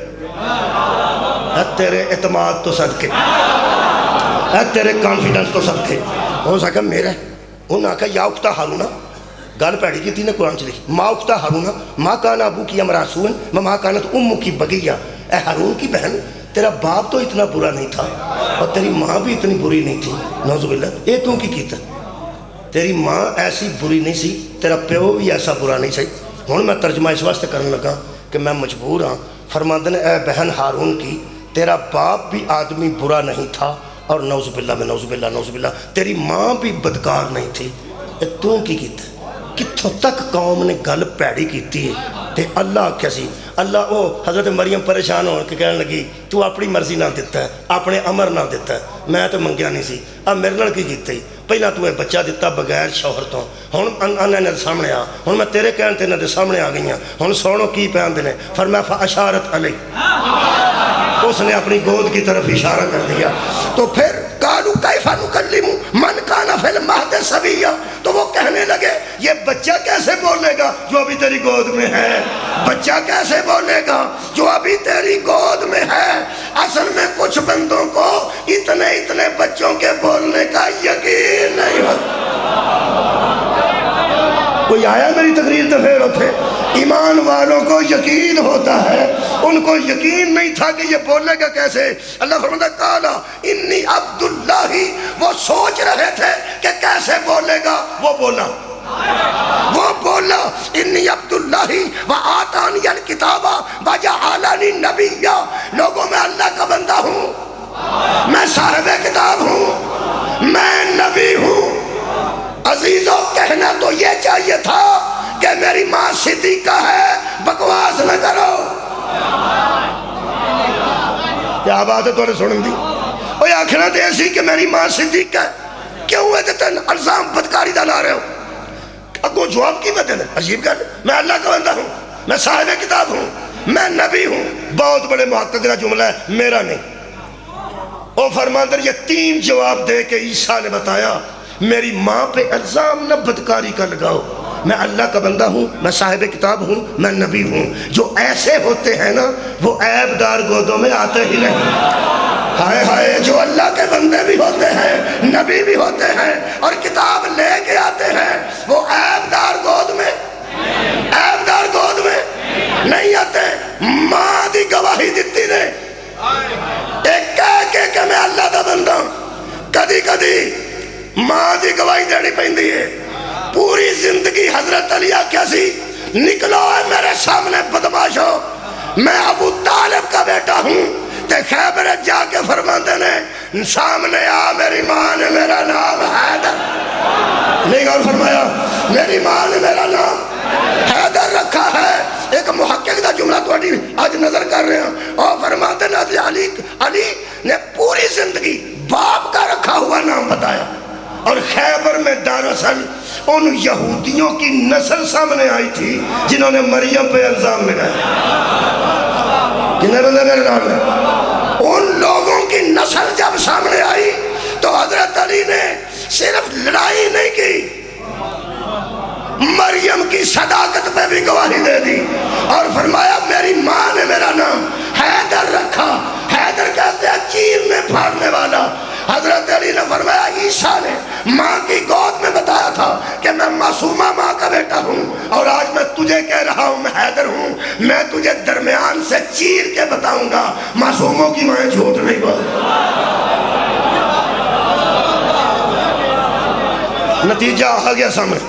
تیرے اعتماد تو صدقے، تیرے کانفیڈنس تو صدقے، وہ کہا میرے، انہوں نے کہا یا اختہ ہارونہ، گال پیڑی کی تھی نے قرآن چلی، ما اختہ ہارونہ ما کانا ابو کی امراسون ما کانت امو کی بگیہ، اے ہارون کی بہن تیرا باپ تو اتنا برا نہیں تھا اور تیری ماں بھی اتنی بری نہیں تھی، نعوذ باللہ، اے تو کی کیتا، تیری ماں ایسی بری نہیں سی، تیرا پیو بھی ایسا برا نہیں سی۔ ہون میں ترجمہ اس واسطے کرنے لگا کہ میں مجبور ہاں، فرماندن اے بہن ہارون کی تیرا باپ بھی آدمی برا نہیں تھا اور نعوذ باللہ میں نعوذ باللہ نعوذ باللہ تیری ماں بھی بدکار نہیں تھی، تو کی کیتا ہے؟ کتھوں تک قوم نے گل پیڑی کیتی ہے تے اللہ کیسی اللہ او حضرت مریم پریشان ہو کے کہنے لگی تو اپنی مرضی نہ دیتا ہے، اپنے امر نہ دیتا ہے، میں تو منگیا نہیں سی، اب میرے نال کی کیتے ہی پہلا تو بچہ دیتا بغیر شوہر تو، ہن انہیں سامنے آ، ہن میں تیرے کہن تے انہیں سامنے آ گئی ہیں، ہن سونو کی پہن دینے، فرمایا فاشارت علی، اس نے اپنی گود کی طرف اشارہ کر دیا، تو پھر قالو کیف نکلم من کان فی المہد صبیا، تو وہ کہنے لگے یہ بچہ کیسے بولے گا جو ابھی تیری گود میں ہے، بچہ کیسے بولے گا جو ابھی تیری گود میں ہے۔ اصل میں کچھ بندوں کو اتنے بچوں کے بولنے کا یقین نہیں ہوتا۔ کوئی آیا میری تقریر تفیر ہوتے، ایمان والوں کو یقین ہوتا ہے، ان کو یقین نہیں تھا کہ یہ بولے گا کیسے۔ اللہ فرماتا ہے قالا انی عبداللہ، وہ سوچ رہے تھے کہ کیسے بولے گا، وہ بولا انی عبداللہ وآتانی الکتاب وجعلنی نبیا، لوگوں میں اللہ کا بندہ ہوں، میں صاحب کتاب ہوں، میں نبی ہوں۔ عزیزوں کہنا تو یہ چاہیے تھا کہ میری ماں صدیقہ ہے، بکواس نہ کرو۔ کیا بات ہے تو نے سنن دی؟ اوہ آخرہ دے ایسی کہ میری ماں صدیقہ ہے، کیوں ہے دیتے الزام بدکاری ڈالا رہے ہو؟ اگو جواب کی بدل ہے، عجیب کر میں اللہ کا بندہ ہوں، میں صاحب کتاب ہوں، میں نبی ہوں۔ بہت بڑے محقق کا جملہ ہے، میرا نہیں۔ وہ فرماندر یہ 3 جواب دے کے عیسیٰ نے بتایا میری ماں پہ الزام نہ بدکاری کا لگاؤ، میں اللہ کا بندہ ہوں، میں صاحب کتاب ہوں، میں نبی ہوں۔ جو ایسے ہوتے ہیں نا وہ عیب دار گودوں میں آتے ہی نہیں۔ ہائے ہائے جو اللہ کے بندے بھی ہوتے ہیں، نبی بھی ہوتے ہیں اور کتاب لے کے آتے ہیں، وہ عیب دار گود میں نہیں آتے۔ ماں دی گواہی دیتی نے ایک کہہ کہ میں اللہ دا بندہ ہوں، کدی کدی ماں دی گواہی دینی پہندی ہے۔ پوری زندگی حضرت علی کیا سی نکلو ہے میرے سامنے بدماشو، میں ابو طالب کا بیٹا ہوں، تے خیبر جا کے فرماندے نے سامنے آ میری ماں نے میرا نام حیدر نہیں غور فرمایا؟ میری ماں نے میرا نام حیدر رکھا ہے۔ ایک محقق دا جملہ تو آج نظر کر رہے ہیں، اور فرماتے ہیں علی نے پوری زندگی باپ کا رکھا ہوا نام بتایا، اور خیبر میں دراصل ان یہودیوں کی نسل سامنے آئی تھی جنہوں نے مریم پہ الزام لگایا۔ کتنے بندے میرے نام میں؟ ان لوگوں کی نسل جب سامنے آئی تو حضرت علی نے صرف لڑائی نہیں کی، مریم کی صداقت پہ بھی گواہی دے دی، اور فرمایا میری ماں نے میرا نام حیدر رکھا۔ حیدر کہتے ہیں چیرنے پھاڑنے والا۔ حضرت علی نے فرمایا عیسیٰ نے ماں کی گود میں بتایا تھا کہ میں معصومہ ماں کا بیٹا ہوں، اور آج میں تجھے کہہ رہا ہوں میں حیدر ہوں، میں تجھے درمیان سے چیر کے بتاؤں گا، معصوموں کی مائیں جھوٹ نہیں بولتی۔ نتیجہ آ گیا سامنے،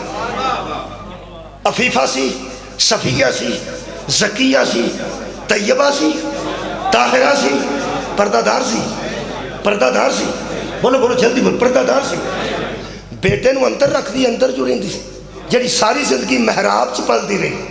عفیفہ سی، صفیہ سی، زکیہ سی، طیبہ سی، طاہرہ سی، پردہ دار سی، پردہ دار سی، بولو جلدی بولو، پردہ دار سی۔ بیٹے نو اندر رکھ دی، اندر جو رہندی سی، جڑی ساری زندگی محراب چ پلدی رہی۔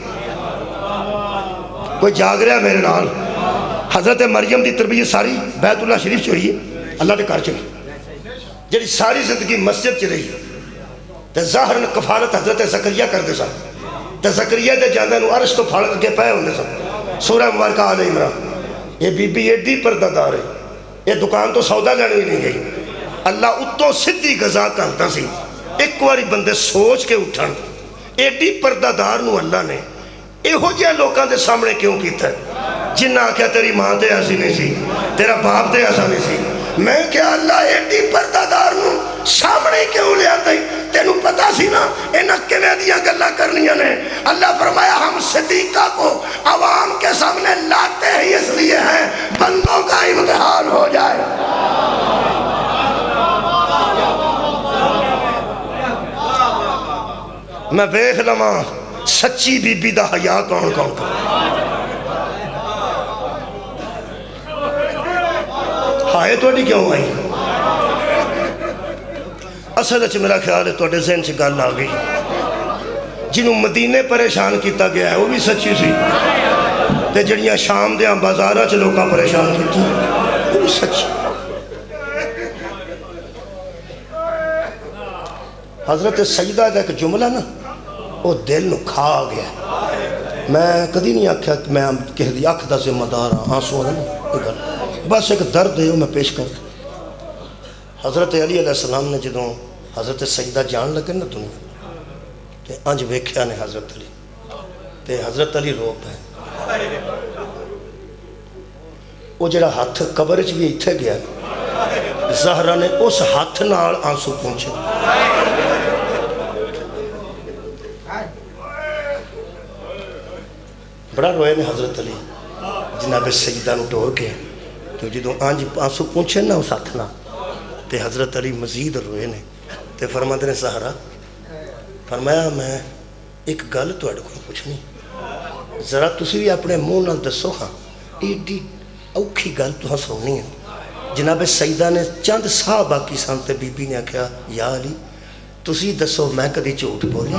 کوئی جاگ رہا میرے نال؟ حضرت مریم دی تربیت ساری بیت اللہ شریف چ ہوئی ہے، اللہ دے گھر چ ہوئی، جڑی ساری زندگی مسجد چ رہی، تے ظاہراً کفالت حضرت زکریا کردے سن، تے زکریا دے جاندے نو عرش تو پھڑ کے پے ہوندے سن۔ سورہ مبارکہ آل عمران۔ یہ بی بی ایڈی پردہ دار ہے، یہ دکان تو سودا لینے بھی نہیں گئی، اللہ اتوں سدھی غذا کرتا سی۔ ایک واری بندے سوچ کے اٹھن، ایڈی پردہ دار نو اللہ نے ایہو جہاں لوکاں دے سامنے کیوں کیتا ہے؟ جنہ آکھیا تیری ماں تے ایسی نہیں سی، تیرا باپ تے ایسا نہیں سی، میں کیا اللہ ایڈی پردہ دار نو سامنے کیوں لے آتا ہے؟ تینوں پتا سی نا انہاں کیویں دیاں گلاں کرنیاں نے۔ اللہ فرمایا ہم صدیقہ کو عوام کے سامنے لاتے ہی اس لیے ہیں بندوں کا امتحان ہو جائے۔ میں ویکھ لواں سچی بی بی دا حیا کون کون کا۔ ہائے توڑی کیوں آئی؟ اصل اچھ میرا خیال ہے توڑے ذہن سے گل آ گئی، جنہوں مدینے پریشان کیتا گیا ہے وہ بھی سچی سی، تے جڑیاں شام دیاں بازارہ چ لوکاں پریشان کیتی وہ بھی سچی۔ حضرت سیدہ دا ایک جملہ نا وہ دل نو کھا گیا۔ میں کدی نہیں آکھیا کہ میں کہہ دی اکھ دا ذمہ دار ہاں، آنسو نا، بس ایک درد ہے وہ میں پیش کر دوں۔ حضرت علی علیہ السلام نے جدوں حضرت سیدہ جان لگے نا دنیا تے انج ویکھیا نے حضرت علی تے حضرت علی رو پے، وہ جڑا ہاتھ قبر چ بھی ایتھے گیا زہرا نے اس ہاتھ نال آنسو پہنچے۔ بڑا روئے نے حضرت علی جناب سیدہ نو ٹور کے، تو جدوں آنج آنسو پہنچے نا اس ہاتھ نال تے حضرت علی مزید روئے نے، تے فرماتے نے سہرا، فرمایا میں ایک گل تو اڑ کو پوچھنی، ذرا تسی بھی اپنے منہ نال دسو ہاں، ایڈی اوکھی گل تو ہاں سننی ہے۔ جناب سیدہ نے چند سا باقی سن تے بی بی نے آکھیا یا علی تسی دسو میں کدی جھوٹ بولی؟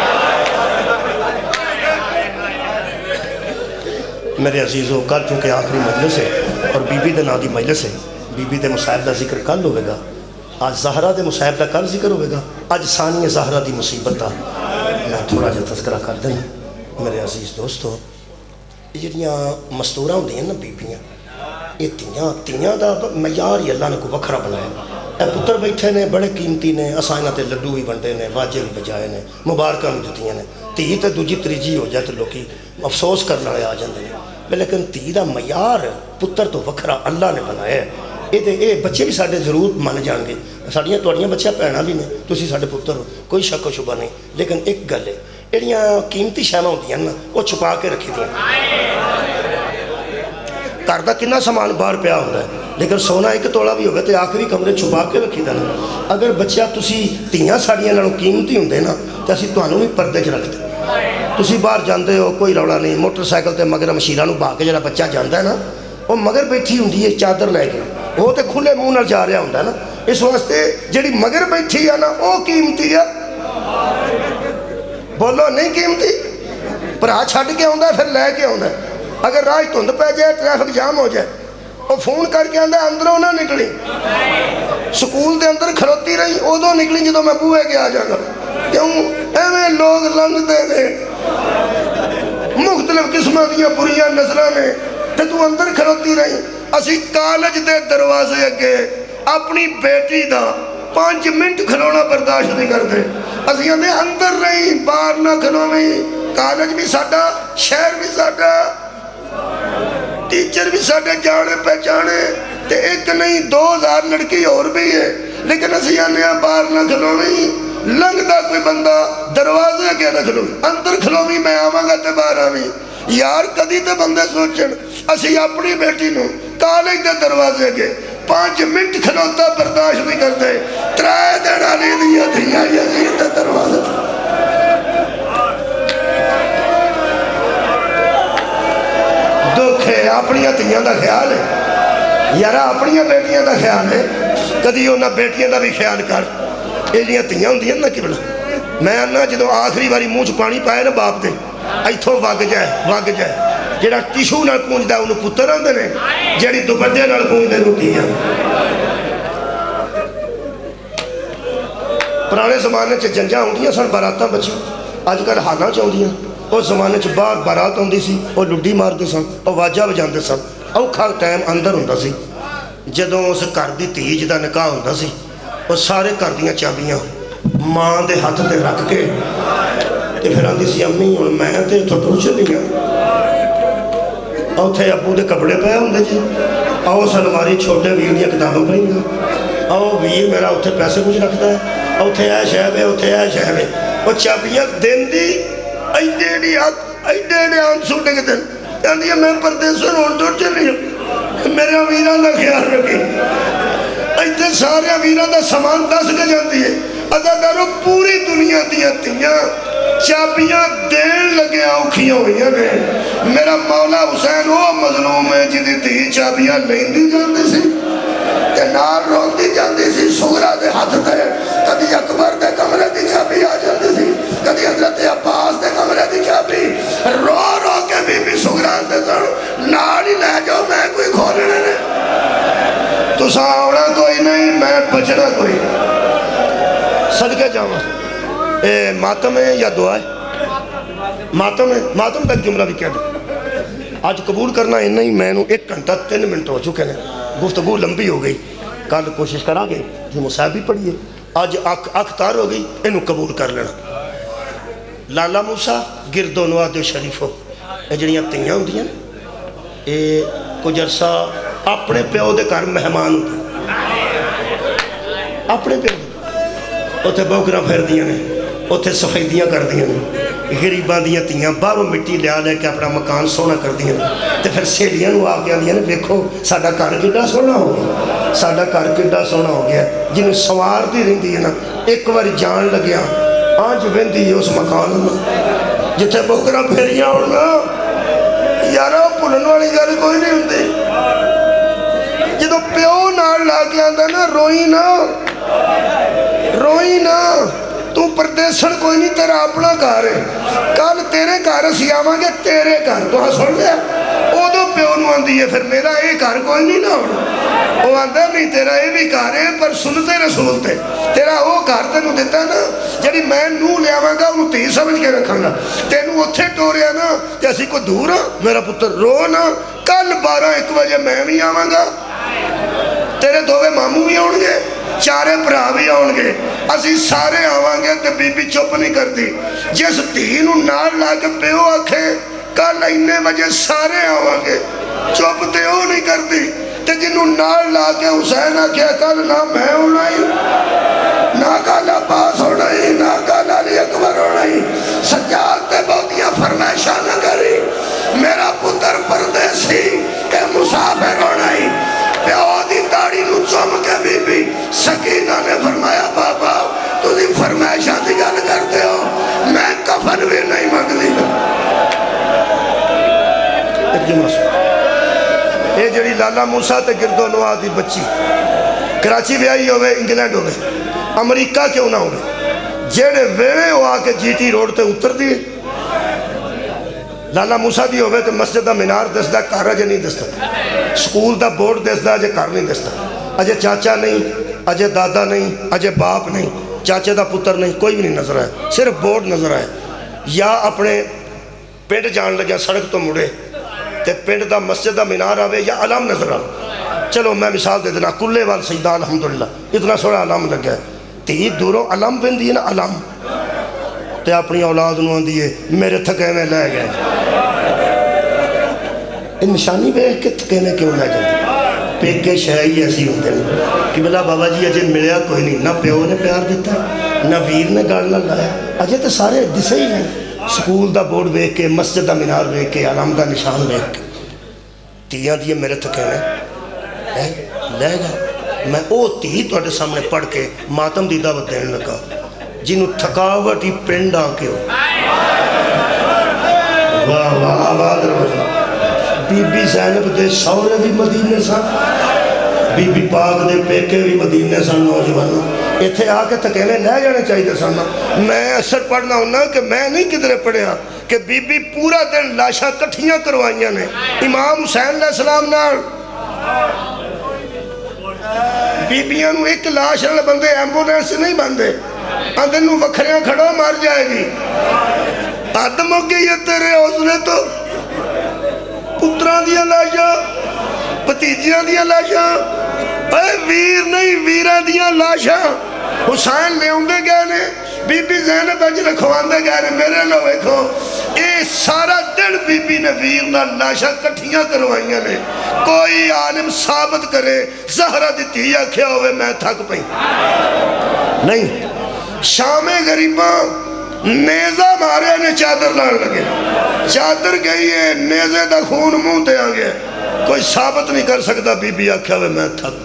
میرے عزیزو کل چونکہ آخری مجلس ہے اور بی بی دے نا دی مجلس ہے، بی بی دے مصائب دا ذکر کل ہوئے گا، آج زہرہ دے مصائب دا کل ذکر ہوئے گا، آج ثانی زہرہ دی مصیبت دا میں تھوڑا جا تذکرہ کر دینا۔ میرے عزیز دوستو، یہ جڑیاں مستورہ ہوں دیں نا بیبیاں، یہ تیاں دا معیار ہی اللہ نے کو وکھرا بنایا۔ اے پتر بیٹھے نے بڑے قیمتی نے، اسائنہ تے لڈو بھی بنتے نے، واجے بھی بجائے نے، مبارکہ بھی دتیاں نے، تی تے دوجی تریجی ہو جائے تو لوکی افسوس کرنا آ جاندے نے، لیکن تی دا معیار پتر تو وکھرا اللہ نے بنایا ہے۔ اے بچے بھی ساڑھے ضرور مان جان گے، ساڑھیاں توڑیاں بچیاں پہنا بھی نے، تسی ساڑھے پتر ہو، کوئی شک و شبہ نہیں، لیکن ایک گل ہے ایڑیاں قیمتی شہمہ ہوتی ہیں نا وہ چھپا کے رکھی دیں۔ کردہ کنا سامان باہر پیا ہوتا ہے، لیکن سونا ایک توڑا بھی ہوگا تو آخری کمرے چھپا کے رکھی دینا۔ اگر بچہ تسی تیاں ساڑیاں لڑوں قیمتی ہوندے نا تو اسی توانوں بھی پردے چ رکھتے، تسی باہر جاندے ہو کوئی روڑا نہیں، موٹر سائیکل تے مگر مشیرہ نو باہ کے جڑا بچہ جاندہ ہے نا وہ مگر بیٹھی ہوندی ہے چادر لے کے، وہ تے کھلے منہ نال جا رہا ہوندہ ہے نا، اس واسطے جڑی مگر بیٹھی ہے نا وہ قیمتی ہے. بولو نہیں قیمتی؟ بھرا چھڈ کے آਉਂدا پھر لے کے آਉਂدا. اگر راہ دھند پہ جائے ٹریفک جام ہو جائے وہ فون کر کے آندا اندروں نہ نکلی. سکول دے اندر کھلوتی رہی ادو نکلی جدو میں بوئے کے آ جانا. کیوں؟ ایویں لوگ لنگتے ہیں مختلف قسموں دیا بریاں نسلاں نے تے تو اندر کھلوتی رہی. اسی کالج دے دروازے اگے اپنی بیٹی دا 5 منٹ کھلونا برداشت نہیں کرتے. اسی آندے اندر رہی باہر نہ کھلویں. کالج بھی ساڈا شہر بھی ساڈا ٹیچر بھی ساڈے جانے پہچانے تے ایک نہیں 2000 لڑکی اور بھی ہے لیکن اسی آنے باہر نہ کھلویں. لنگدا کوئی بندہ دروازے کے نہ کھلویں اندر کھلویں میں آواں گا تے باہر آویں. یار کدی تے بندے سوچن اسی اپنی بیٹی نو کالج دے دروازے کے 5 منٹ کھلوتا برداشت نہیں کرتے. 3 دن والی دیا دھیاں یزید دے دروازے دکھ ہے. اپنی دھیاں دا خیال ہے یارا اپنی بیٹیاں دا خیال ہے. کدی انہاں بیٹیاں دا بھی خیال کر. یہ جیاں دھیاں ہوندیاں نا کہ بلا میں آنا جدو آخری واری منہ چ پانی پائے نا باپ دے ایتھوں وگ جائے جڑا ٹیشو نال پونجدا انہوں پتر آندے نے جڑی دوپٹے نال پونجدے نوں دھیاں. پرانے زمانے چ جنجاں ہوندیاں سن براتاں بچی اج کل حالاں چ ہوندیاں. اس زمانے چ باہر بارات ہوندی سی وہ لڈی ماردے سن وہ واجا بجاندے سن. اوکھا ٹائم اندر ہوندا سی جدوں اس گھر دی دھی جدا نکاح ہوندا سی وہ سارے گھر دیاں چابیاں ماں دے ہاتھ تے رکھ کے تے پھر آندی سی امی ہن میں تے اتھوں ٹر چلی ہاں. اوتھے ابو دے کپڑے پے ہوندے جی آؤ سلماری چھوٹے ویر دیاں کتاباں پڑھیں گا آؤ ویر میرا اتھے پیسے کچھ رکھتا ہے اوتھے اے شے وے اوتھے اے شے وے. وہ چابیاں دین دی ایڈے آنسو ڈگ دن کہندی ہے میں پردیسوں ہن ٹر چلی ہوں میرے ویراں دا خیال رکھی. ایتھے سارے ویراں دا سامان دس کے جاندی ہے. ازادارو پوری دنیا دیا دھیاں چابیاں دین لگے اوکھیاں ہوئیاں نے. میرا مولا حسین وہ مظلوم ہے جدی دھی چابیاں لیندی جاندی سی تے نال روندی جاندی سی سغرا دے ہاتھ تے. کدی اکبر دے کمرے دی چابی آ جاندی سی کدی حضرت عباس دے کمرے دی چابی رو رو کے بی بی سغرا دے سن نال ہی لے جاؤ میں کوئی کھولنے نے. تساں آونا کوئی نہیں میں بچنا کوئی. صدقے جاواں اے ماتم ہے یا دعا ہے؟ ماتم ہے. ماتم تک جملہ بھی کہہ دیں. آج قبول کرنا ہے نہیں میں نو 1 گھنٹہ 3 منٹ ہو چکے ہیں گفتگو لمبی ہو گئی. کل کوشش کرا گے جو مصاحب بھی پڑھیے. آج اکھ تار ہو گئی انہوں قبول کر لینا. لالا موسیٰ گرد و نواز شریفو یہ جڑیاں تیاں ہوں دیاں یہ کچھ عرصہ اپنے پیو دے گھر مہمان ہوتے اپنے پیو اتھے بوکراں پھیر دیاں نے اتھے سفیدیاں کر دیاں نے. غریباں دیاں تیاں باہروں مٹی لیا لے کے اپنا مکان سونا کر دیاں نے تے پھر سہیلیاں نو آ کے آندیاں نے دیکھو ساڈا گھر کڈا سونا ہو گیا ساڈا گھر کڈا سونا ہو گیا. جنوں سوار دی رہندی ہے نا ایک بار جان لگیا آج ویندی ہے اس مکان میں جتھے بوکراں پھیریاں ہونا یارا بھولن والی گل کوئی نہیں ہوندی. جدو پیو نال لا کے آندا نا روئی نا تو پردیسن کوئی نہیں تیرا اپنا گھر ہے. کل تیرے گھر اسی آواں گے تیرے گھر تو ہاں سن لیا ادو پیو نو آندی ہے پھر میرا یہ گھر کوئی نہیں نہ ہونا. وہ آندا نہیں تیرا یہ بھی گھر ہے پر سنتے رسول تے تیرا وہ گھر تینوں دیتا نا جڑی میں نو لے آواں گا انہوں تی سمجھ کے رکھاں گا. تینوں اتھے ٹوریا نا کہ اسی کو دور ہاں میرا پتر رو نا کل 12-1 بجے میں بھی آواں گا تیرے دووے ماموں بھی آؤں گے 4 بھرا بھی آؤں گے اسی سارے آواں گے تے بی بی چپ نہیں کرتی. جس دھی نو نال لا کے پیو آکھے کل اینے بجے سارے آواں گے چپ تے وہ نہیں کرتی. تے جنوں نال لا کے حسین آکھے کل نہ میں ہونا ہی نہ کل عباس ہونا ہی نہ کل علی اکبر ہونا ہی. سجاد تے بہتیاں فرمائشاں نہ کری میرا پتر پردیسی کہ مسافر ہونا ہی. پیو دی داڑی نو چوم کے بی بی سکینہ نے فرمایا بابا تُسی فرمائشاں دی گل کرتے ہو میں کفن بھی نہیں مانگ لی. یہ جڑی لالا موسیٰ تے گرد و نواز دی بچی کراچی بیائی ہوئے انگلینڈ ہوئے امریکہ کیوں نہ ہوئے جیڑے ویڑے ہو آکے جی ٹی روڈ تے اتر دیئے لالا موسیٰ دی ہوئے تو مسجد دا مینار دستا کار اجے نہیں دستا سکول دا بورڈ دستا اجے کار نہیں دستا اجے چاچا نہیں اجے دادا نہیں اجے باپ نہیں چاچے دا پتر نہیں کوئی بھی نہیں نظر آئے صرف بورڈ نظر آئے یا اپنے پنڈ جان لگیا سڑک تو مڑے تے پنڈ دا مسجد دا مینار آوے یا علم نظر آوے چلو میں مثال دے دینا کلے وال سجدہ الحمدللہ اتنا سوڑا علم لگا ہے تی دوروں علم بن دیئے نا علم تے اپنی اولاد انہوں دیئے میرے تھکے میں لے گئے ان نشانی بے کہ تھکے میں کیوں لے جاتے پیکے شہی ایسی ہوتے ہیں کہ بلا بابا جی اجے ملیا کوئی نہیں نہ پیو نے پیار دیتا نہ ویر نے گاڑ نہ لایا اجے تو سارے دسے ہی نہیں سکول دا بورڈ ویک کے مسجد دا مینار ویک کے علم دا نشان ویک کے تیاں دیئے میرے تھکے میں لے گا میں او تی تو اٹھے سامنے پڑھ کے ماتم دی دعوت دین لگا جنہوں تھکاوٹی پنڈ آکے ہو واہ واہ آباد رہا بی بی زینب دے سورے بھی مدینے سا بی بی پاک دے پیکے بھی مدینے سا نوجوانوں اتھے آکے تکیلے لے جانے چاہیے دے سانا میں اثر پڑھنا ہونا کہ میں نہیں کدھرے پڑھے ہاں کہ بی بی پورا دن لاشا کٹھیاں کروائیاں نے امام حسین علیہ السلام نال بی بیاں نو ایک لاش رہے بندے ایمبولینس سے نہیں بندے اندر نو وکھریاں کھڑا مار جائے گی آدم ہو گئی ہے تیرے حوصلے تو پتران دیا لاشا پتیجیاں دیا لاشا اے ویر نہیں ویران دیا لاشا حسین لے ہوں دے گئے نے بی بی زینب اج رکھوان دے گئے نے میرے لو ایکھو اے سارا دن بی بی نے ویرنا لاشا کٹھیاں کروائیاں نے کوئی عالم ثابت کرے زہرہ دیتی یا کیا ہوئے میں تھک پہی نہیں شام غریباں نیزہ مارے نے چادر لان لگے چادر گئی ہے نیزے دا خون منہ تے آگے کوئی ثابت نہیں کر سکتا بی بی آکھا ہوئے میں تھک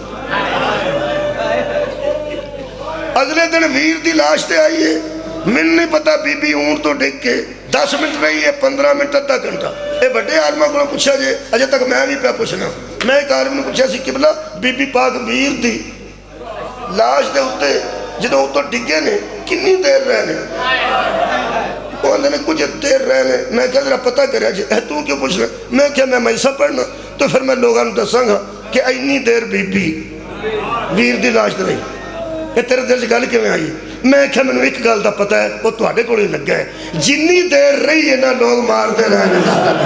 اگلے دن ویر دی لاش تے آئیے من نہیں پتا بی بی اون تو ڈک کے 10 منٹ رہی ہے 15 منٹ تا گھنٹا اے بڑے عالمہ کو پوچھا جے اجے تک میں بھی پہ پوچھنا میں ایک عالم نے پوچھا سی قبلہ بی بی پاک ویر دی لاش دے ہوتے جدوں اتو ڈگے نے کنی دیر رہنے وہ اندھے نے کچھ دیر رہنے میں کہا ذرا پتہ کریا جی تو کیوں پوچھنا میں کہا میں مجھسا پڑھنا تو پھر میں لوگاں دساں گا کہ اینی دیر بی بی ویر دی لاش دے رہی یہ تیرے دیر سے گل کیوں آئی میں کہا میں نے ایک گل دا پتہ ہے وہ تو آڑے کو نہیں لگ گئے جنی دیر رہی ہے نا لوگ مارتے رہنے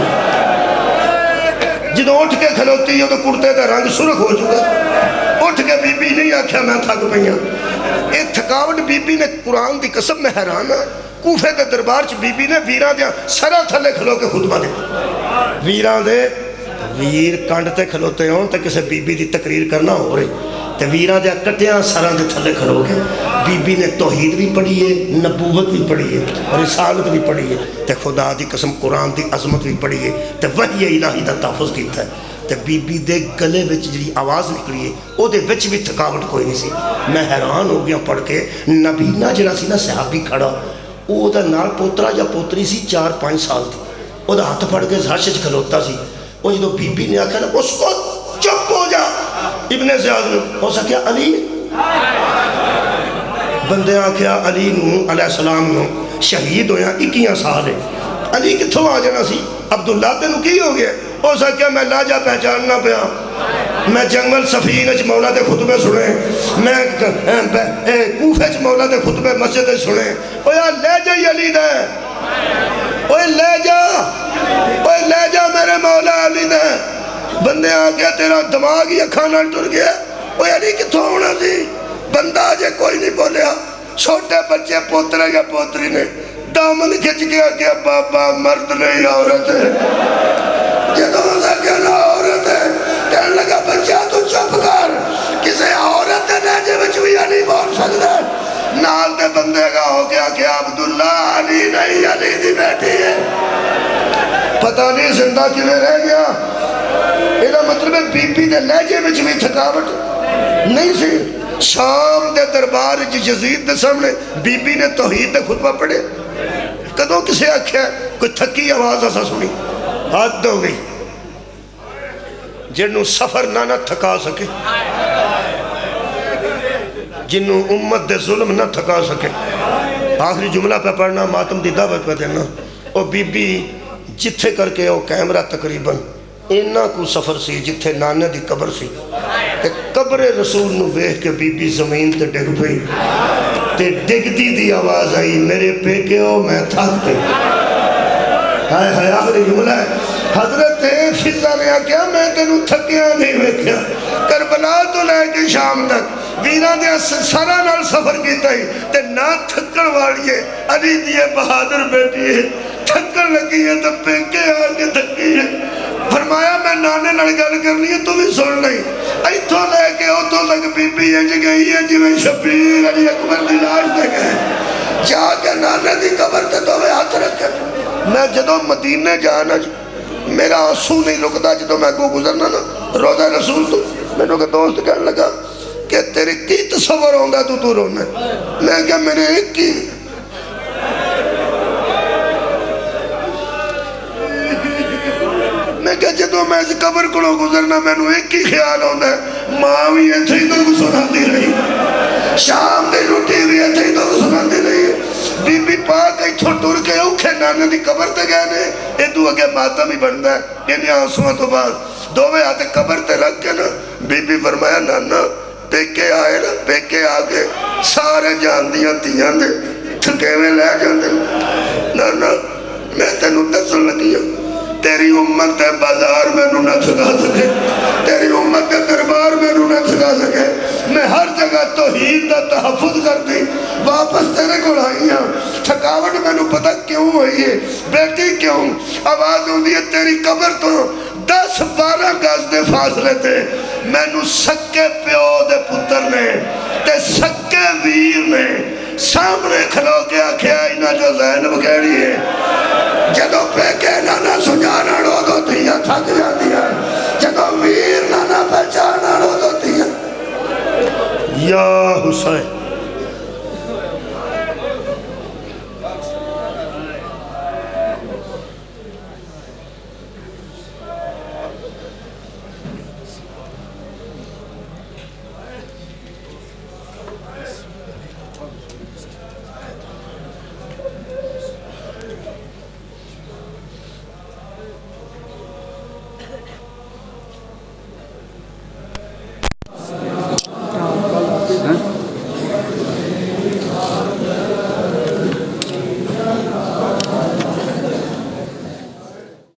جدوں اٹھ کے کھلوتی ہے تو کرتے دا رنگ سرخ ہو چکا اٹھ کے بی بی نہیں آکھا میں تھک پہیاں اے تھکاوٹ بی بی نے قرآن دی قسم میں حیران ہے کوفے دے دربار چ بی بی نے ویران دیا سرا تھلے کھلو کے خطبہ دے ویران دے ویر کانڈتے کھلوتے ہوں تو کسے بی بی دی تقریر کرنا ہو رہی تے ویران دیا کٹیاں سران دے تھلے کھلو کے بی بی نے توحید بھی پڑھی ہے نبوت بھی پڑھی ہے رسالت بھی پڑھی ہے تے خدا دی قسم قرآن دی عظمت بھی پڑھی ہے تے وحی الہی دا تحفظ کیتا ہے تے بی بی دے گلے وچ جڑی آواز نکلی ہے او دے وچ بھی تھکاوٹ کوئی نہیں سی میں حیران ہو گیا پڑھ کے نبینا جڑا سی نا صحابی کھڑا او دا نال پوترا یا پوتری سی 4-5 سال تھی او دا ہاتھ پڑھ کے زہرش کھلوتا سی او جدو بی بی نے آکھا نا اس کو چپ ہو جا ابن زیاد نے ہو سکیا علی بندے آکھیا علی نو علیہ السلام نو شہید ہویا 21 سال ہے علی کتھوں آ جانا سی عبداللہ تے نو کی ہو گیا ہو سکیا میں لاجا پہچاننا پیا میں جنگل سفین اچ مولا دے خطبے سنے میں کوفے اچ مولا دے خطبے مسجد سنے اویا لے جائی علی دے اوے لے جا میرے مولا علی دے بندے آگیا تیرا دماغ یا کھانا ٹر گیا اوے علی کتھوں ہونا سی بندہ آجے کوئی نہیں بولیا چھوٹے بچے پوترے یا پوتری نے دامن کھچ گیا کہ بابا مرد نہیں عورت ہے جدوں سے کہنا عورت ہے کہنے لگا بچہ تو چپ کر کسے عورت نیجے بچویا نہیں بول سکتا نال دے بندے کا ہو گیا کہ عبداللہ علی نہیں علی دی بیٹھی ہے پتہ نہیں زندہ کیوں رہ گیا ایدہ مطلب ہے بی بی دے لیجے میں بھی تھکاوٹ نہیں سی شام دے دربار یزید دے سامنے بی بی نے توحید دے خطبہ پڑھے کدوں کسے آکھیا کوئی تھکی آواز ایسا سنی حد ہو گئی جنہوں سفر نہ تھکا سکے جنہوں امت دے ظلم نہ تھکا سکے. آخری جملہ پہ پڑھنا ماتم دی دعوت پہ دینا. او بی بی جتھے کر کے او کیمرہ تقریباً اینا کو سفر سی جتھے نانے دی قبر سی تے قبر رسول نو ویکھ کے بی بی زمین تے ڈگ پئی تے ڈگدی دی آواز آئی میرے پیکے ہو میں تھک پئی. ہائے ہائے آخری جملہ ہے. حضرت فضا نے کیا میں تینوں تھکیا نہیں ویکھیا. کربلا تو لے کے شام تک ویران دے سارا نال سفر کیتا ہی تے نہ تھکن والی ہے. علی دیئے بہادر بیٹی ہے تھکن لگی ہے تو پیکے آ کے تھکی ہے. فرمایا میں نانے نال گل کرنی ہے تو بھی سن نہیں. ایتھوں لے کے اتھوں تک بی بی انج گئی ہے جی میں شبیر علی اکبر دی لاش دے گئے. جا کے نانے دی قبر تے دوے ہاتھ رکھے. میں جدوں مدینے جانا میرا آنسو نہیں رکتا جدوں میں کو گزرنا نا روزہ رسول تو میں نے کہا دوست کہنے لگا کہ تیرے کی تصور ہوندہ تو رونے. میں کہا میرے ایک کی میں کہا جدوں میں اس قبر کو گزرنا میں نے ایک کی خیال ہوندہ ہے ماں بھی ایتھے ہی تو سنا دی رہی شام دے روٹی بھی ایتھے ہی تو سنا دی رہی. بی بی پاک ایتھوں ٹر کے اوکھے نانے دی قبر تے گئے نے ایدو اگے ماتم ہی بندا ہے انہیں آنسووں تو بعد دووے آتے قبر تے رکھ کے نا بی بی فرمایا نانا پیکے آئے نا پیکے آگے سارے جان دیاں تیاں دے تھکے میں لے جاندے. نانا میں تینوں دسن لگی ہوں تیری امت ہے بازار میں نہ تھکا سکے تیری امت ہے دربار میں نہ تھکا سکے. میں ہر جگہ توحید دا تحفظ کر دی واپس تیرے کو لائی ہاں. تھکاوٹ میں نو پتہ کیوں ہوئی ہے بیٹی کیوں آواز ہوں دی ہے تیری قبر تو 10-12 گز دے فاصلے تھے. میں نو سکے پیو دے پتر نے تے سکے ویر نے سامنے کھلو کے آکھیا اینا جو زینب کہڑی ہے جدو پیکے نانا سجانا رو دو تھیا تھک جا دیا جدو ویر نانا پہچانا رو دو تھیا. یا حسین